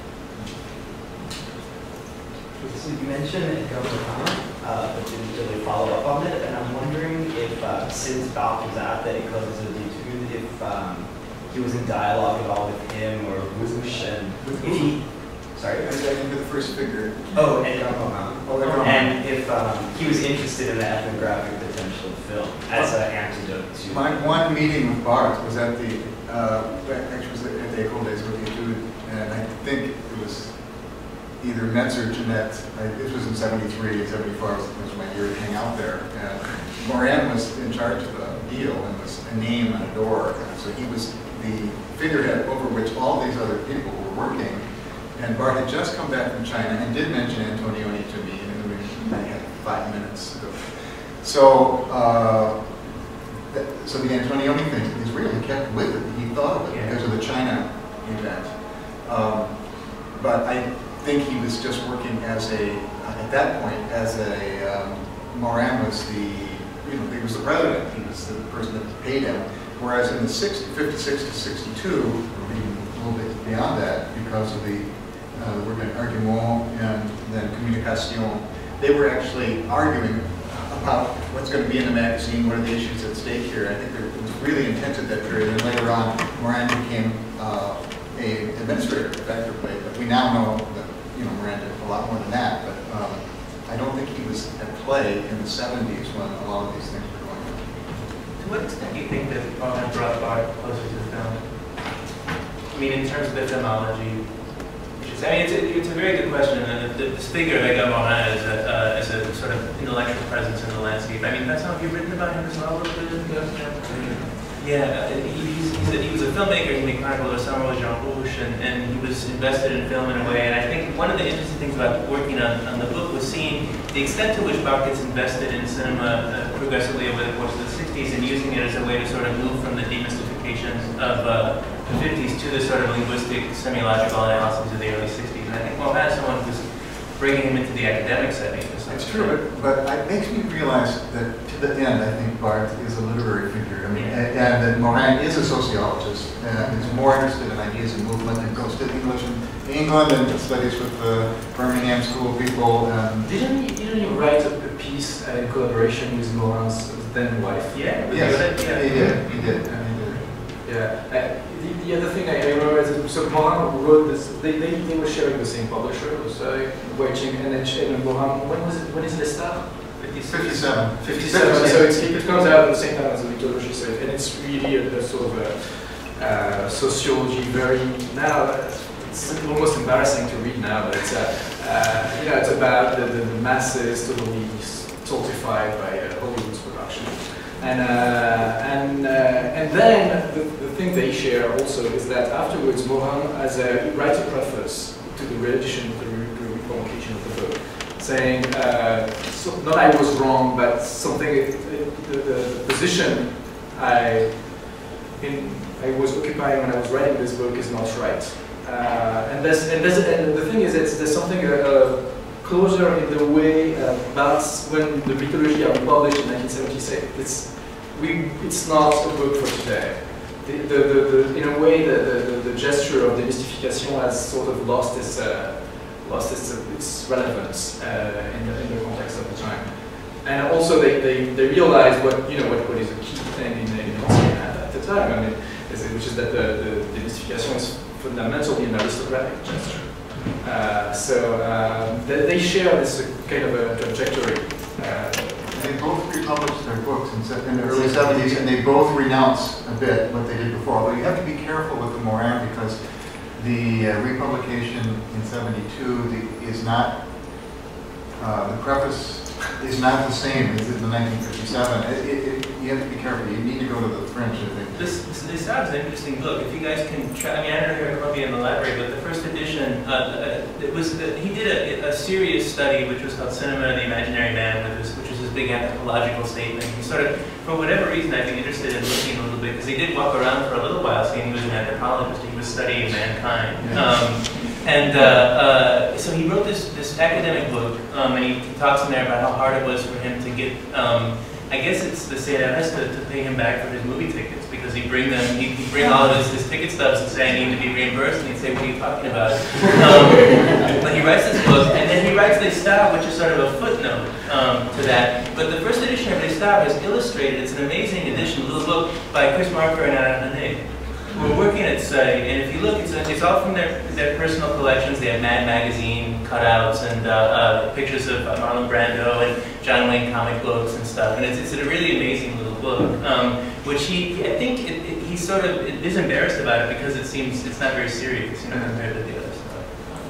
So you mentioned Edgar Morin, uh, but didn't really follow up on it, and I'm wondering if, uh, since Barthes was at the École des Études, if um, he was in dialogue at all with him or Wuzmush, and With if he, sorry? I think the first figure. Oh, Edgar Morin. Oh, Edgar Morin. And if um, he was interested in the ethnographic potential of film as an antidote to... My one meeting with Barthes was at the, uh, actually was at the École des Études, and I think it was either Metz or Jeanette. I, this was in seventy-three, seventy-four was, was my year to hang out there. And Morin was in charge of the deal and was a name on a door. And so he was the figurehead over which all these other people were working. And Barthes had just come back from China and did mention Antonioni to me, and I had five minutes ago. So, uh, that, so the Antonioni thing is really kept with it. He thought of it Yeah. because of the China event. Um, but I think he was just working as a, at that point, as a, um, Morin was the, you know, he was the president, he was the person that paid him, whereas in the sixty, fifty-six to sixty-two, or even a little bit beyond that, because of the, uh, the work in argument and then communication, they were actually arguing about what's going to be in the magazine, what are the issues at stake here. I think there, it was really intense at that period, and later on, Morin became uh, a administrator effectively, but we now know that, you know, Morin did a lot more than that, but um, I don't think he was at play in the seventies when a lot of these things were going on. To what extent do you think that Morin brought Barthes closer to the film? I mean, in terms of the filmology, I mean, it's a, it's a very good question, and the, this figure of Edgar Morin as a, uh, as a sort of intellectual presence in the landscape. I mean, that's how you've written about him as well? Yeah, he's, he's a, he was a filmmaker. He made Chronicle of Summer with Jean Rouge, and, and he was invested in film in a way. And I think one of the interesting things about working on, on the book was seeing the extent to which Barthes gets invested in cinema uh, progressively over the course of the sixties, and using it as a way to sort of move from the demystification of uh, the fifties to the sort of linguistic semiological analysis of the early sixties. And I think Morin is someone who's bringing him into the academic setting. It's true, but, but it makes me realize that to the end, I think Barthes is a literary figure. I mean, Yeah. and, and that Morin is a sociologist, and is more interested in ideas and movement, and goes to English and England and studies with the Birmingham School people. And Didn't he, didn't he write a piece uh, in collaboration with Morin's then wife? Yeah, yes, yeah. he did, he did, and he did. Yeah. Uh, the, the other thing I, I remember is that so Morin wrote this. They, they, they were sharing the same publisher. It was uh, Waiting and then and Morin. When was it? When is Lestat? fifty-seven. fifty-seven. So it's, it comes out at the same time as the mythology, so and it's really a, a sort of a, uh, sociology. Very now, it's almost embarrassing to read now, but it's a, uh, you know, it's about the, the masses totally stultified by uh, Hollywood's production. And uh, and uh, and then the, the thing they share also is that afterwards Morin as a he writes a preface to the reedition, the, the republication of the book, saying uh, so, not I was wrong, but something it, it, the, the position I in I was occupying when I was writing this book is not right. Uh, and there's and there's and the thing is it's there's something uh, closer in the way uh, Barthes, when the mythology are published in nineteen seventy-six, it's, we, it's not a book for today. The, the, the, the, in a way, the, the, the gesture of demystification has sort of lost its, uh, lost its, uh, its relevance uh, in, the, in the context of the time. And also, they, they, they realized what, you know, what, what is a key thing in, in at, at the time, I mean, is, which is that the, the demystification is fundamentally an aristocratic gesture. Uh, so uh, they, they share this uh, kind of a trajectory. Uh, They both republished their books in, in the early seventies, and they both renounce a bit what they did before. Although you have to be careful with the Morin, because the uh, republication in seventy-two the, is not, uh, the preface is not the same as in the nineteen fifty-seven. It, it, it, you have to be careful. You need to go to the French, I think. This, this, this sounds an interesting book. If you guys can try, I mean, I don't know here at Columbia in the library, but the first edition, uh, uh, it was, the, he did a, a serious study which was called Cinema and the Imaginary Man, which was, which was his big anthropological statement. He sort of, for whatever reason, I've been interested in looking a little bit, because he did walk around for a little while saying he was an anthropologist, he was studying mankind. Um, and uh, uh, so he wrote this, this academic book, um, and he, he talks in there about how hard it was for him to get, um, I guess it's the C N S to, to pay him back for his movie tickets, because he'd bring them, he'd, he'd bring all of his, his ticket stubs and say, I need to be reimbursed, and he'd say, what are you talking about? Um, but he writes this book, and then he writes Les Stars, which is sort of a footnote um, to that. But the first edition of Les Stars is illustrated. It's an amazing edition, a little book by Chris Marker and Anna Hanet. We're working at Say, and if you look, it's, it's all from their, their personal collections. They have Mad Magazine cutouts and uh, uh, pictures of uh, Marlon Brando and John Wayne comic books and stuff. And it's, it's a really amazing little book, um, which he, I think, it, it, he sort of it is embarrassed about it because it seems it's not very serious, you know, compared to the other stuff.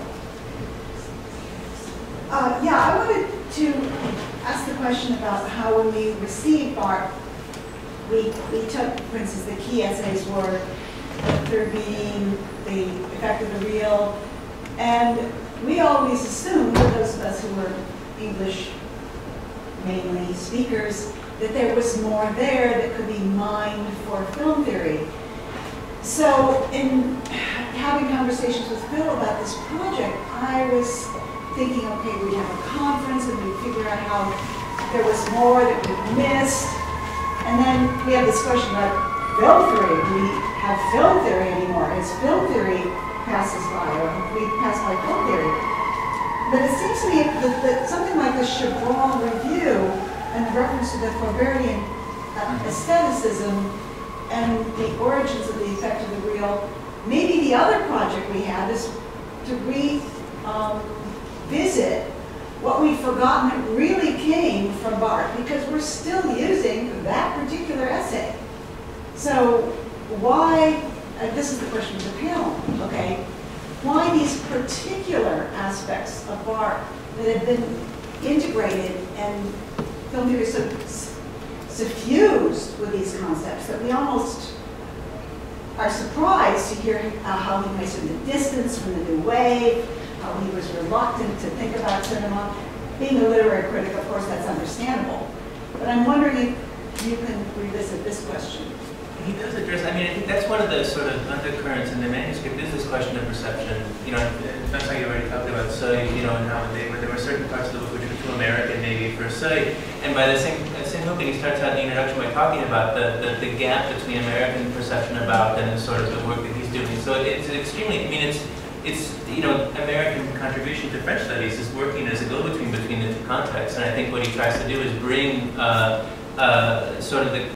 Uh, yeah, I wanted to ask the question about how when we received Barthes, we, we took, for instance, the key essays were the third meaning, the effect of the real, and we always assumed, for those of us who were English mainly speakers, that there was more there that could be mined for film theory. So in having conversations with Phil about this project, I was thinking, okay, we'd have a conference and we'd figure out how there was more that we missed. And then we have this question about film theory. Do we have film theory anymore? As film theory passes by, or have we passed by film theory? But it seems to me that, that something like the Chevron review and the reference to the Faubertian uh, aestheticism and the origins of the effect of the real, maybe the other project we have is to revisit um, what we've forgotten that really came from Barthes, because we're still using that particular essay. So why, uh, this is the question for the panel, okay, why these particular aspects of Barthes that have been integrated and film theory is so suffused with these concepts that we almost are surprised to hear uh, how he makes from the distance from the new wave, how he was reluctant to think about cinema. Being a literary critic, of course, that's understandable. But I'm wondering if you can revisit this question. He does address, I mean, I think that's one of the sort of undercurrents in the manuscript is this question of perception. You know, that's how you already talked about Say, you know, and how they, there were certain parts of the book which were too American maybe for Say. And by the same, same token, he starts out in the introduction by talking about the, the, the gap between American perception about and sort of the work that he's doing. So it's extremely, I mean, it's, it's, you know, American contribution to French studies is working as a go-between between the two contexts. And I think what he tries to do is bring uh, uh, sort of the